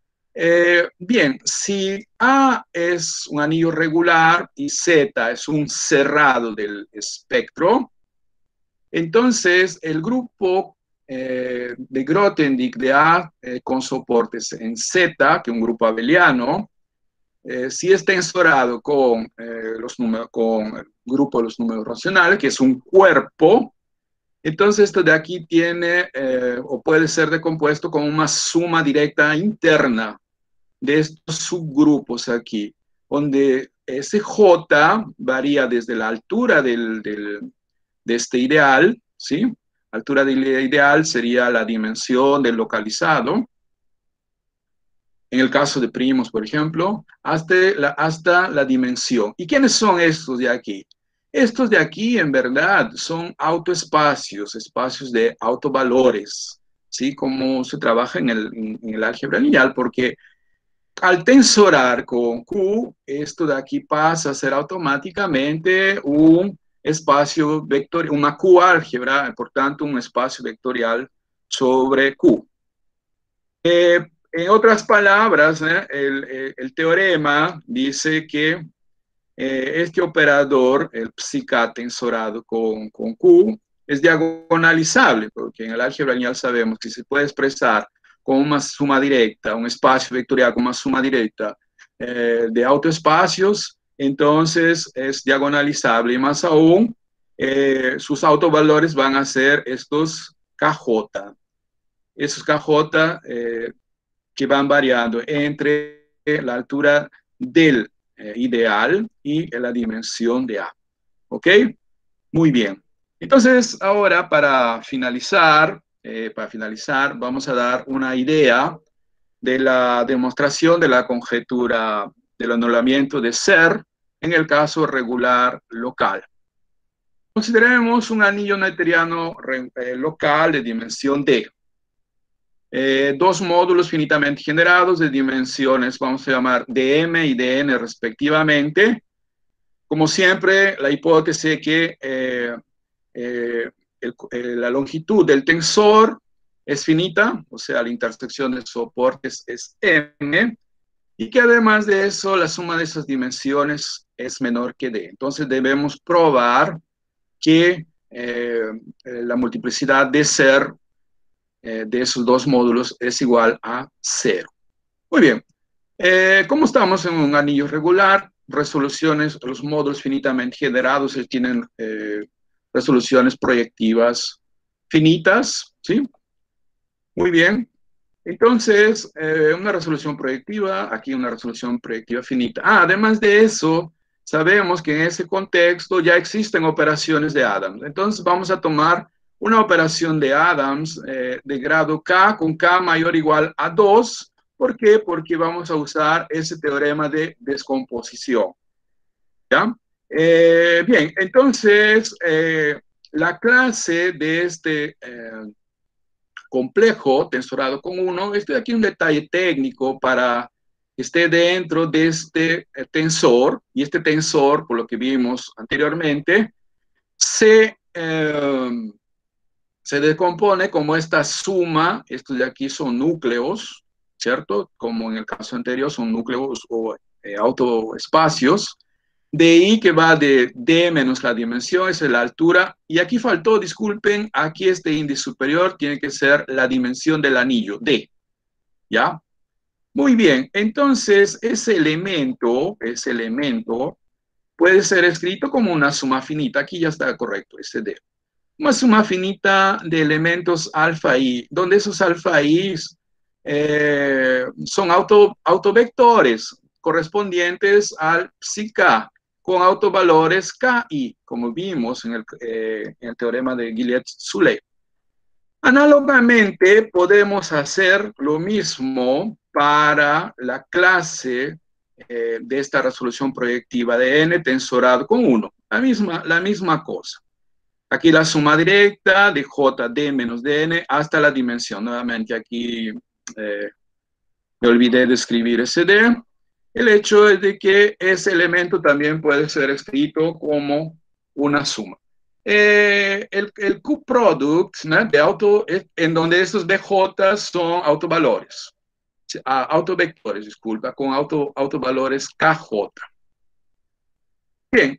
Bien, si A es un anillo regular y Z es un cerrado del espectro, entonces el grupo de Grothendieck de A con soportes en Z, que es un grupo abeliano, si es tensorado con el grupo de los números racionales, que es un cuerpo, entonces esto de aquí tiene o puede ser decompuesto como una suma directa interna de estos subgrupos aquí, donde ese J varía desde la altura de este ideal, ¿sí? La altura del ideal sería la dimensión del localizado, en el caso de primos, por ejemplo, hasta la dimensión. ¿Y quiénes son estos de aquí? Estos de aquí, en verdad, son autoespacios, espacios de autovalores, ¿sí? Como se trabaja en el álgebra lineal, porque al tensorar con Q, esto de aquí pasa a ser automáticamente un espacio vectorial, una Q-álgebra, por tanto, un espacio vectorial sobre Q. En otras palabras, el teorema dice que este operador, el psiK tensorado con Q, es diagonalizable, porque en el álgebra lineal sabemos que se puede expresar con una suma directa, un espacio vectorial con una suma directa de autoespacios, entonces es diagonalizable, y más aún, sus autovalores van a ser estos KJ. Esos KJ que van variando entre la altura del ideal y la dimensión de A. ¿Ok? Muy bien. Entonces, ahora para finalizar, vamos a dar una idea de la demostración de la conjetura del anulamiento de ser en el caso regular local. Consideremos un anillo newtoniano local de dimensión D. Dos módulos finitamente generados de dimensiones, vamos a llamar dm y dn respectivamente. Como siempre, la hipótesis es que la longitud del tensor es finita, o sea, la intersección de soportes es m, y que además de eso, la suma de esas dimensiones es menor que d. Entonces debemos probar que la multiplicidad de ser de esos dos módulos es igual a 0. Muy bien. Como estamos en un anillo regular, resoluciones, los módulos finitamente generados tienen resoluciones proyectivas finitas, ¿sí? Muy bien. Entonces, una resolución proyectiva, aquí una resolución proyectiva finita. Además de eso, sabemos que en ese contexto ya existen operaciones de Adams. Entonces, vamos a tomar una operación de Adams de grado K con K mayor o igual a 2. ¿Por qué? Porque vamos a usar ese teorema de descomposición. ¿Ya? Bien, entonces, la clase de este complejo tensorado con 1. Este de aquí un detalle técnico para que esté dentro de este tensor, y este tensor, por lo que vimos anteriormente, se decompone como esta suma. Estos de aquí son núcleos, ¿cierto? Como en el caso anterior son núcleos o autoespacios. De I que va de D menos la dimensión, es la altura. Y aquí faltó, disculpen, aquí este índice superior tiene que ser la dimensión del anillo, D. ¿Ya? Muy bien, entonces ese elemento puede ser escrito como una suma finita. Aquí ya está correcto, ese D. Una suma finita de elementos alfa I, donde esos alfa I son autovectores correspondientes al psi K, con autovalores KI, como vimos en el teorema de Guillet-Soulé. Análogamente, podemos hacer lo mismo para la clase de esta resolución proyectiva de n tensorado con 1. La misma cosa. Aquí la suma directa de JD menos DN hasta la dimensión. Nuevamente aquí me olvidé de escribir ese D. El hecho es de que ese elemento también puede ser escrito como una suma. El Q-product, ¿no?, en donde estos DJ son autovectores, disculpa, con autovalores KJ. Bien,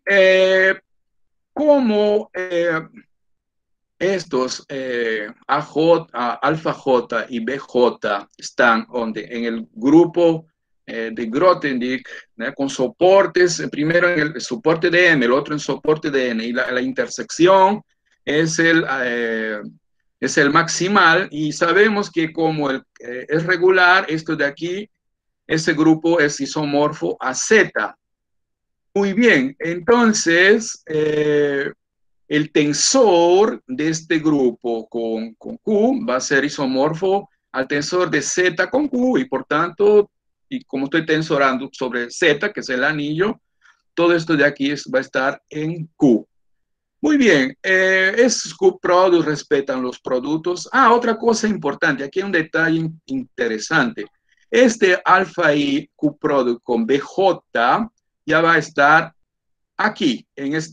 como estos alfa J y BJ están en el grupo de Grothendieck, ¿no?, con soportes, primero en el soporte de M, el otro en soporte de N, y la intersección es el maximal, y sabemos que como es regular, esto de aquí, ese grupo es isomorfo a Z. Muy bien, entonces el tensor de este grupo con Q va a ser isomorfo al tensor de Z con Q, y por tanto, y como estoy tensorando sobre Z, que es el anillo, todo esto de aquí va a estar en Q. Muy bien, esos Q-productos respetan los productos. Otra cosa importante, aquí hay un detalle interesante. Este alfa I Q-product con BJ ya va a estar aquí,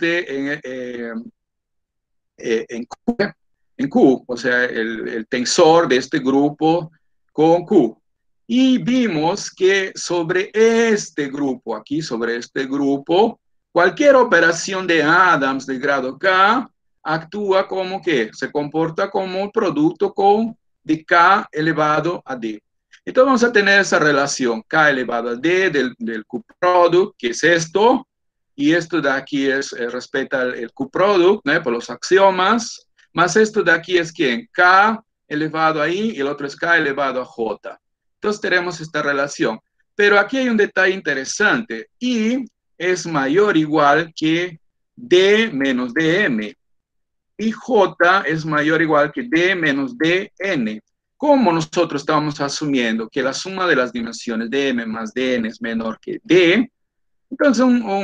en Q, o sea, el tensor de este grupo con Q. Y vimos que sobre este grupo, aquí sobre este grupo, cualquier operación de Adams de grado K actúa como que se comporta como un producto de K elevado a D. Entonces vamos a tener esa relación K elevado a D del Q-product, que es esto, y esto de aquí respeta el Q-product, ¿no?, por los axiomas, más esto de aquí es ¿quién? K elevado a I, y el otro es K elevado a J. Entonces tenemos esta relación. Pero aquí hay un detalle interesante. I es mayor o igual que D menos dm. Y J es mayor o igual que D menos dn. Como nosotros estamos asumiendo que la suma de las dimensiones de m más dn es menor que D, entonces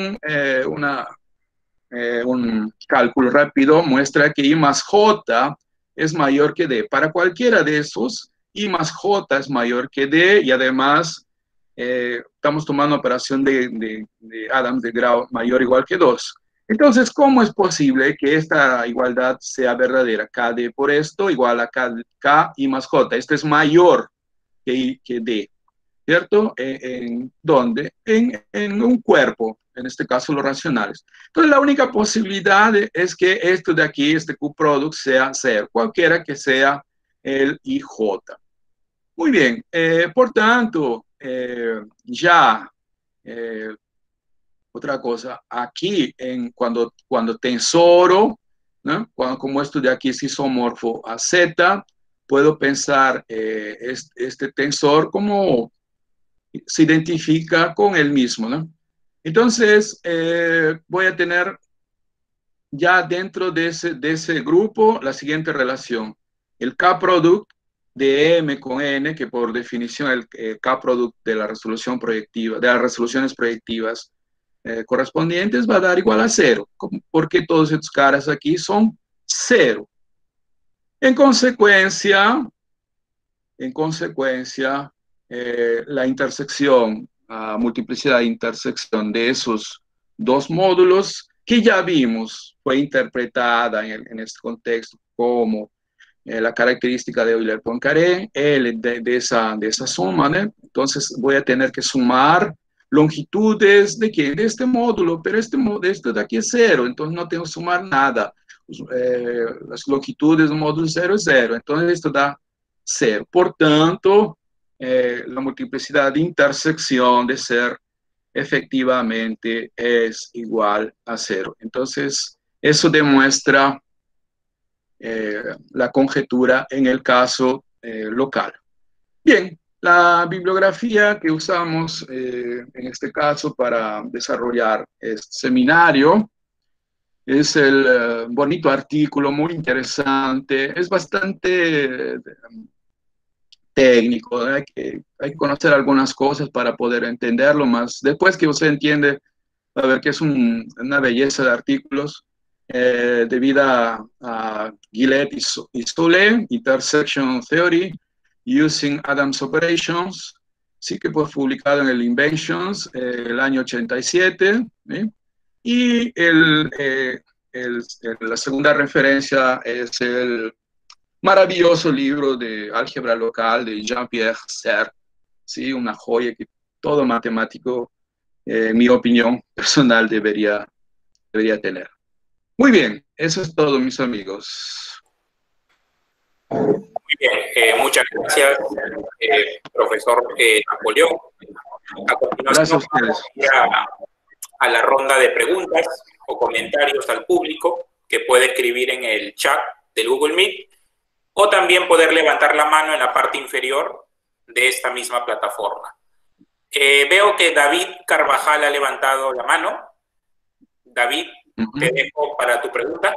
un cálculo rápido muestra que I más J es mayor que D. Para cualquiera de esos, I más J es mayor que D, y además estamos tomando operación de Adams de grado mayor o igual que 2. Entonces, ¿cómo es posible que esta igualdad sea verdadera? KD por esto igual a K I más J. Esto es mayor que D. ¿Cierto? ¿En dónde? En un cuerpo, en este caso los racionales. Entonces, la única posibilidad es que esto de aquí, este Q-product, sea 0, cualquiera que sea el IJ. Muy bien, por tanto, otra cosa, aquí, cuando tensoro, ¿no?, como esto de aquí es isomorfo a Z, puedo pensar este tensor como se identifica con él mismo, ¿no? Entonces, voy a tener ya dentro de ese grupo la siguiente relación. El K-product de M con N, que por definición el K-product de la resolución proyectiva, de las resoluciones proyectivas correspondientes va a dar igual a cero, porque todos estos caras aquí son cero. En consecuencia, la intersección, la multiplicidad de intersección de esos dos módulos que ya vimos fue interpretada en este contexto como la característica de Euler-Poincaré, L de esa suma, ¿no? Entonces voy a tener que sumar longitudes de ¿qué? De este módulo, pero este de aquí es cero, entonces no tengo que sumar nada. Las longitudes del módulo cero es cero, entonces esto da cero. Por tanto, la multiplicidad de intersección de ser efectivamente es igual a cero. Entonces, eso demuestra la conjetura en el caso local. Bien, la bibliografía que usamos en este caso para desarrollar este seminario es el bonito artículo, muy interesante, es bastante técnico, hay que conocer algunas cosas para poder entenderlo más. Después que usted entiende, a ver que es una belleza de artículos, debida a Gillette y Soule, Intersection Theory, Using Adams Operations, sí que fue publicado en el Inventions el año 87, ¿sí? Y la segunda referencia es el maravilloso libro de álgebra local de Jean-Pierre Serre, ¿sí? Una joya que todo matemático, en mi opinión personal, debería tener. Muy bien, eso es todo, mis amigos. Muy bien, muchas gracias, profesor Napoleón. A continuación, vamos a la ronda de preguntas o comentarios al público que puede escribir en el chat del Google Meet o también poder levantar la mano en la parte inferior de esta misma plataforma. Veo que David Carvajal ha levantado la mano. David, te dejo para tu pregunta.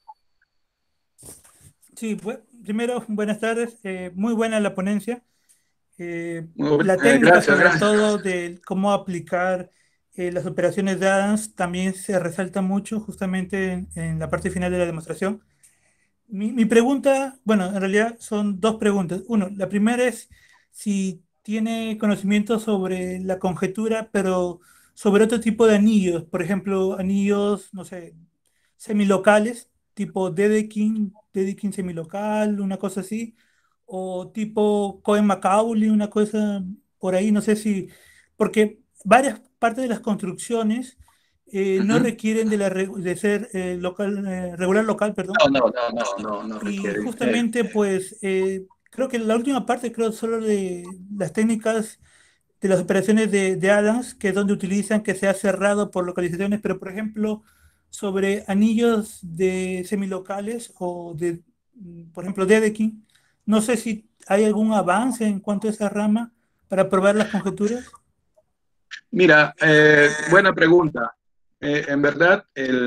Sí, primero, buenas tardes. Muy buena la ponencia. La técnica, sobre todo, de cómo aplicar las operaciones de Adams también se resalta mucho justamente en la parte final de la demostración. Mi pregunta, bueno, en realidad son dos preguntas. Uno, la primera es si tiene conocimiento sobre la conjetura, pero sobre otro tipo de anillos, por ejemplo, anillos, no sé, semilocales, tipo Dedekind semilocal, una cosa así, o tipo Cohen-Macaulay, una cosa por ahí, no sé si, porque varias partes de las construcciones no requieren de ser regular local, perdón. No requieren. Y justamente, pues, creo que la última parte, creo solo de las técnicas de las operaciones de Adams, que es donde utilizan que sea cerrado por localizaciones, pero por ejemplo, sobre anillos de semilocales o de, por ejemplo, Dedekind, no sé si hay algún avance en cuanto a esa rama para probar las conjeturas. Mira, buena pregunta. En verdad,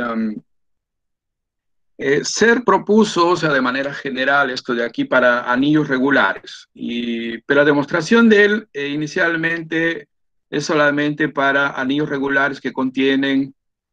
Serre propuso, o sea, de manera general, esto de aquí para anillos regulares, pero la demostración de él inicialmente es solamente para anillos regulares que contienen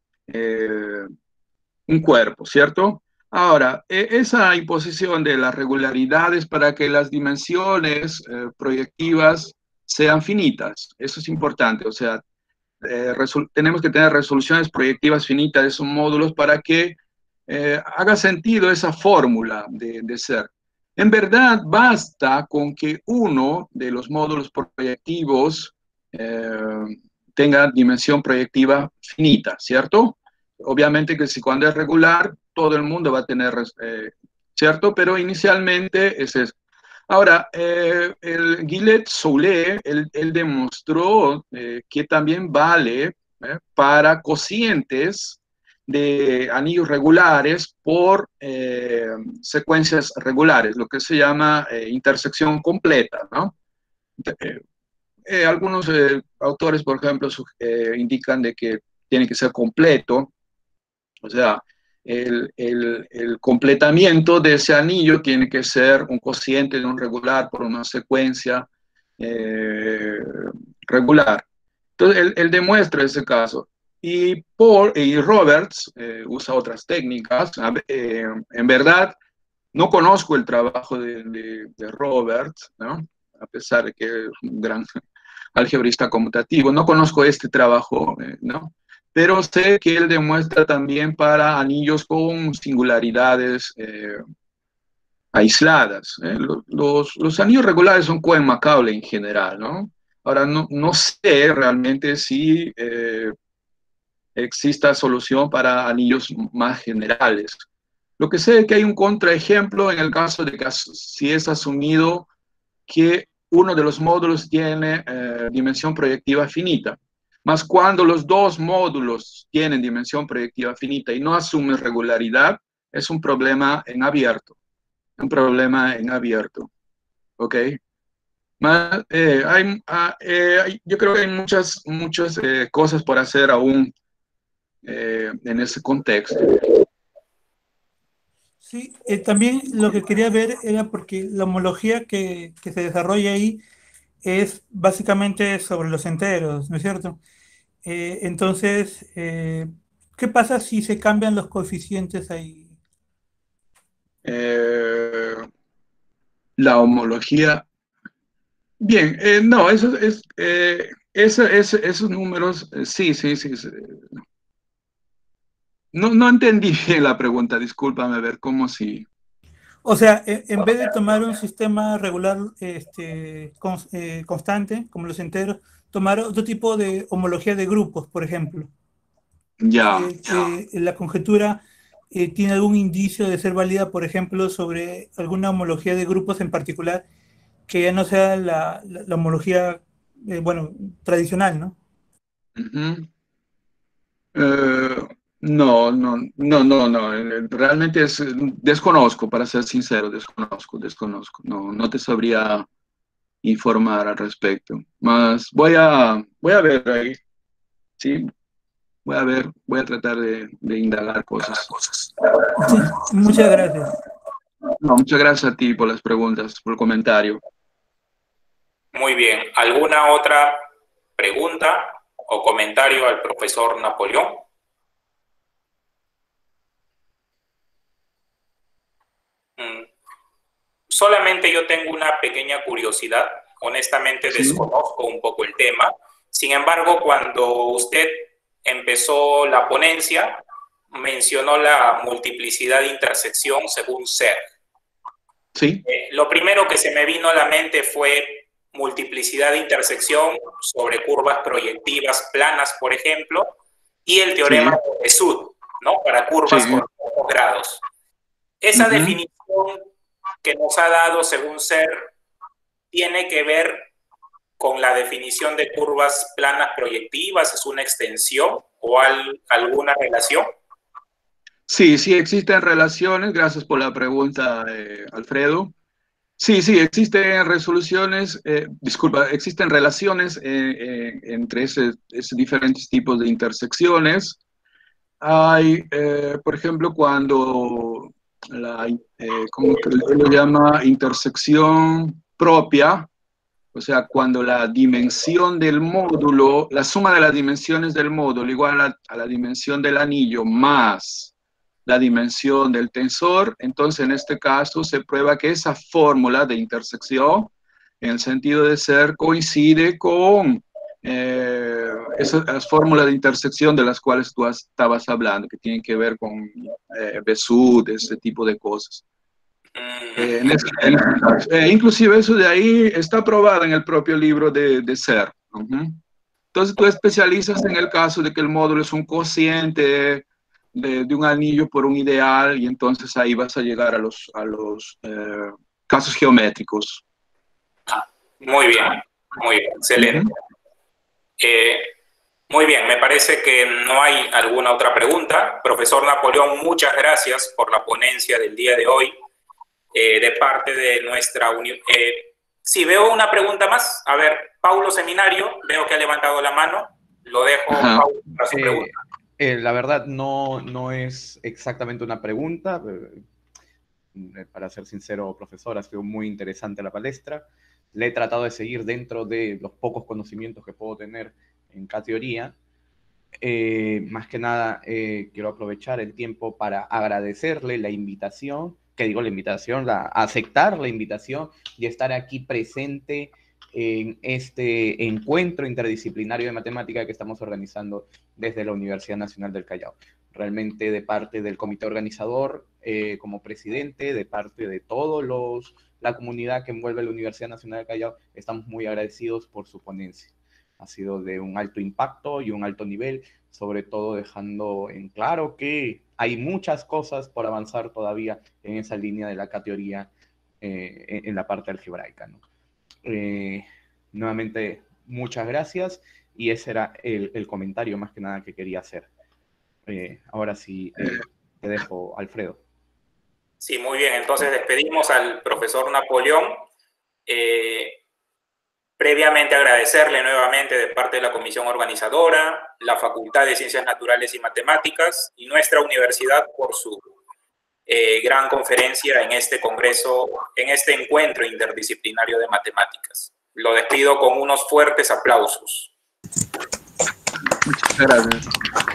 un cuerpo, ¿cierto? Ahora, esa imposición de las regularidades para que las dimensiones proyectivas sean finitas, eso es importante, o sea, tenemos que tener resoluciones proyectivas finitas de esos módulos para que haga sentido esa fórmula de Serre. En verdad, basta con que uno de los módulos proyectivos tenga dimensión proyectiva finita, ¿cierto? Obviamente que si cuando es regular, todo el mundo va a tener, ¿cierto? Pero inicialmente es eso. Ahora, el Gillette-Soule, él demostró que también vale para cocientes de anillos regulares por secuencias regulares, lo que se llama intersección completa, ¿no? Algunos autores, por ejemplo, indican de que tiene que ser completo, o sea, el completamiento de ese anillo tiene que ser un cociente de un regular por una secuencia regular. Entonces, él demuestra ese caso. Y Roberts usa otras técnicas. En verdad, no conozco el trabajo de Roberts, ¿no? A pesar de que es un gran algebrista conmutativo. No conozco este trabajo, ¿no? Pero sé que él demuestra también para anillos con singularidades aisladas. Los anillos regulares son Cohen-Macaulay en general, ¿no? Ahora, no sé realmente si exista solución para anillos más generales. Lo que sé es que hay un contraejemplo en el caso de que si es asumido que uno de los módulos tiene dimensión proyectiva finita. Más cuando los dos módulos tienen dimensión proyectiva finita y no asumen regularidad, es un problema en abierto. Un problema en abierto. ¿Ok? Yo creo que hay muchas cosas por hacer aún en ese contexto. Sí, también lo que quería ver era porque la homología que se desarrolla ahí es básicamente sobre los enteros, ¿no es cierto? Entonces, ¿qué pasa si se cambian los coeficientes ahí? La homología. Bien, no, esos números, sí. No entendí bien la pregunta, discúlpame, a ver, ¿cómo si? O sea, en vez de tomar un sistema regular constante, como los enteros, tomar otro tipo de homología de grupos, por ejemplo. Ya. La conjetura tiene algún indicio de ser válida, por ejemplo, sobre alguna homología de grupos en particular, que ya no sea la homología, bueno, tradicional, ¿no? Uh-huh. No. Realmente desconozco, para ser sincero, desconozco. No te sabría informar al respecto. Más voy a ver ahí, ¿sí? Voy a tratar de indagar cosas. Muchas gracias. No, muchas gracias a ti por las preguntas, por el comentario. Muy bien. ¿Alguna otra pregunta o comentario al profesor Napoleón? Solamente yo tengo una pequeña curiosidad. Honestamente desconozco un poco el tema. Sin embargo, cuando usted empezó la ponencia, mencionó la multiplicidad de intersección según Serre. Sí. Lo primero que se me vino a la mente fue multiplicidad de intersección sobre curvas proyectivas planas, por ejemplo, y el teorema de Besud, ¿no? Para curvas con 2 grados. Esa definición que nos ha dado según Serre tiene que ver con la definición de curvas planas proyectivas. ¿Es una extensión o alguna relación? Sí, existen relaciones. Gracias por la pregunta, Alfredo. Sí, existen resoluciones, existen relaciones entre esos diferentes tipos de intersecciones. Hay, por ejemplo, cuando ¿cómo lo llama? Intersección propia, o sea, cuando la dimensión del módulo, la suma de las dimensiones del módulo igual a la dimensión del anillo más la dimensión del tensor, entonces en este caso se prueba que esa fórmula de intersección, en el sentido de ser, coincide con esas fórmulas de intersección de las cuales tú estabas hablando, que tienen que ver con Besud, ese tipo de cosas. Inclusive eso de ahí está probado en el propio libro de Serre. Entonces tú especializas en el caso de que el módulo es un cociente de un anillo por un ideal, y entonces ahí vas a llegar a los casos geométricos. Muy bien, excelente. Muy bien, me parece que no hay alguna otra pregunta. Profesor Napoleón, muchas gracias por la ponencia del día de hoy de parte de nuestra unión. Sí, veo una pregunta más. A ver, Paulo Seminario, veo que ha levantado la mano. Lo dejo, Paulo, para su pregunta. La verdad, no es exactamente una pregunta. Para ser sincero, profesor, ha sido muy interesante la palestra. Le he tratado de seguir dentro de los pocos conocimientos que puedo tener en categoría. Más que nada, quiero aprovechar el tiempo para agradecerle la invitación, aceptar la invitación y estar aquí presente en este encuentro interdisciplinario de matemática que estamos organizando desde la Universidad Nacional del Callao. Realmente de parte del comité organizador, como presidente, de parte de todos la comunidad que envuelve la Universidad Nacional del Callao, estamos muy agradecidos por su ponencia. Ha sido de un alto impacto y un alto nivel, sobre todo dejando en claro que hay muchas cosas por avanzar todavía en esa línea de la categoría en la parte algebraica, ¿no? Nuevamente, muchas gracias, y ese era el comentario más que nada que quería hacer. Ahora sí, te dejo, Alfredo. Sí, muy bien. Entonces despedimos al profesor Napoleón. Previamente agradecerle nuevamente de parte de la comisión organizadora, la Facultad de Ciencias Naturales y Matemáticas y nuestra universidad por su gran conferencia en este congreso, en este encuentro interdisciplinario de matemáticas. Lo despido con unos fuertes aplausos. Muchas gracias.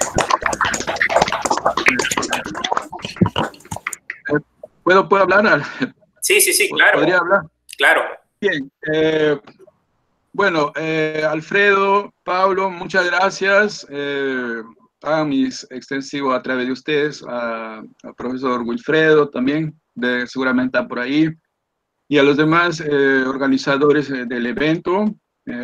¿Puedo hablar? Sí, claro. ¿Podría hablar? Claro. Bien. Bueno, Alfredo, Pablo, muchas gracias. Hagan mis extensivos a través de ustedes, al profesor Wilfredo también, seguramente está por ahí, y a los demás organizadores del evento.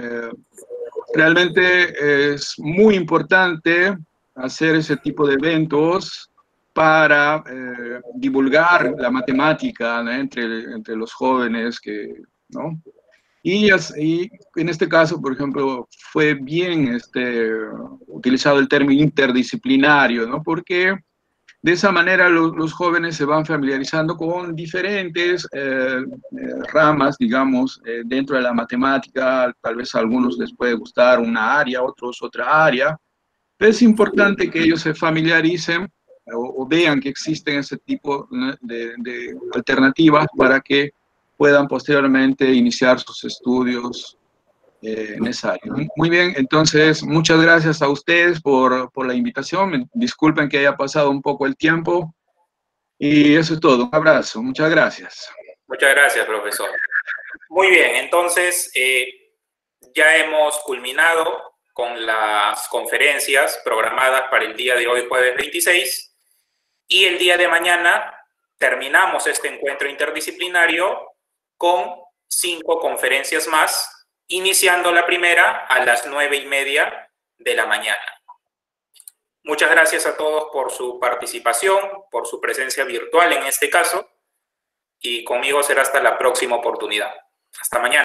Realmente es muy importante hacer ese tipo de eventos para divulgar la matemática, ¿no? entre los jóvenes, ¿no? Y en este caso, por ejemplo, fue bien utilizado el término interdisciplinario, ¿no? Porque de esa manera los jóvenes se van familiarizando con diferentes ramas, digamos, dentro de la matemática. Tal vez a algunos les puede gustar una área, otros otra área. Pero es importante que ellos se familiaricen o vean que existen ese tipo de alternativas para que puedan posteriormente iniciar sus estudios en esa área. Muy bien, entonces muchas gracias a ustedes por la invitación. Disculpen que haya pasado un poco el tiempo y eso es todo. Un abrazo, muchas gracias. Muchas gracias, profesor. Muy bien, entonces ya hemos culminado con las conferencias programadas para el día de hoy, jueves 26, y el día de mañana terminamos este encuentro interdisciplinario con 5 conferencias más, iniciando la primera a las 9:30 de la mañana. Muchas gracias a todos por su participación, por su presencia virtual en este caso, y conmigo será hasta la próxima oportunidad. Hasta mañana.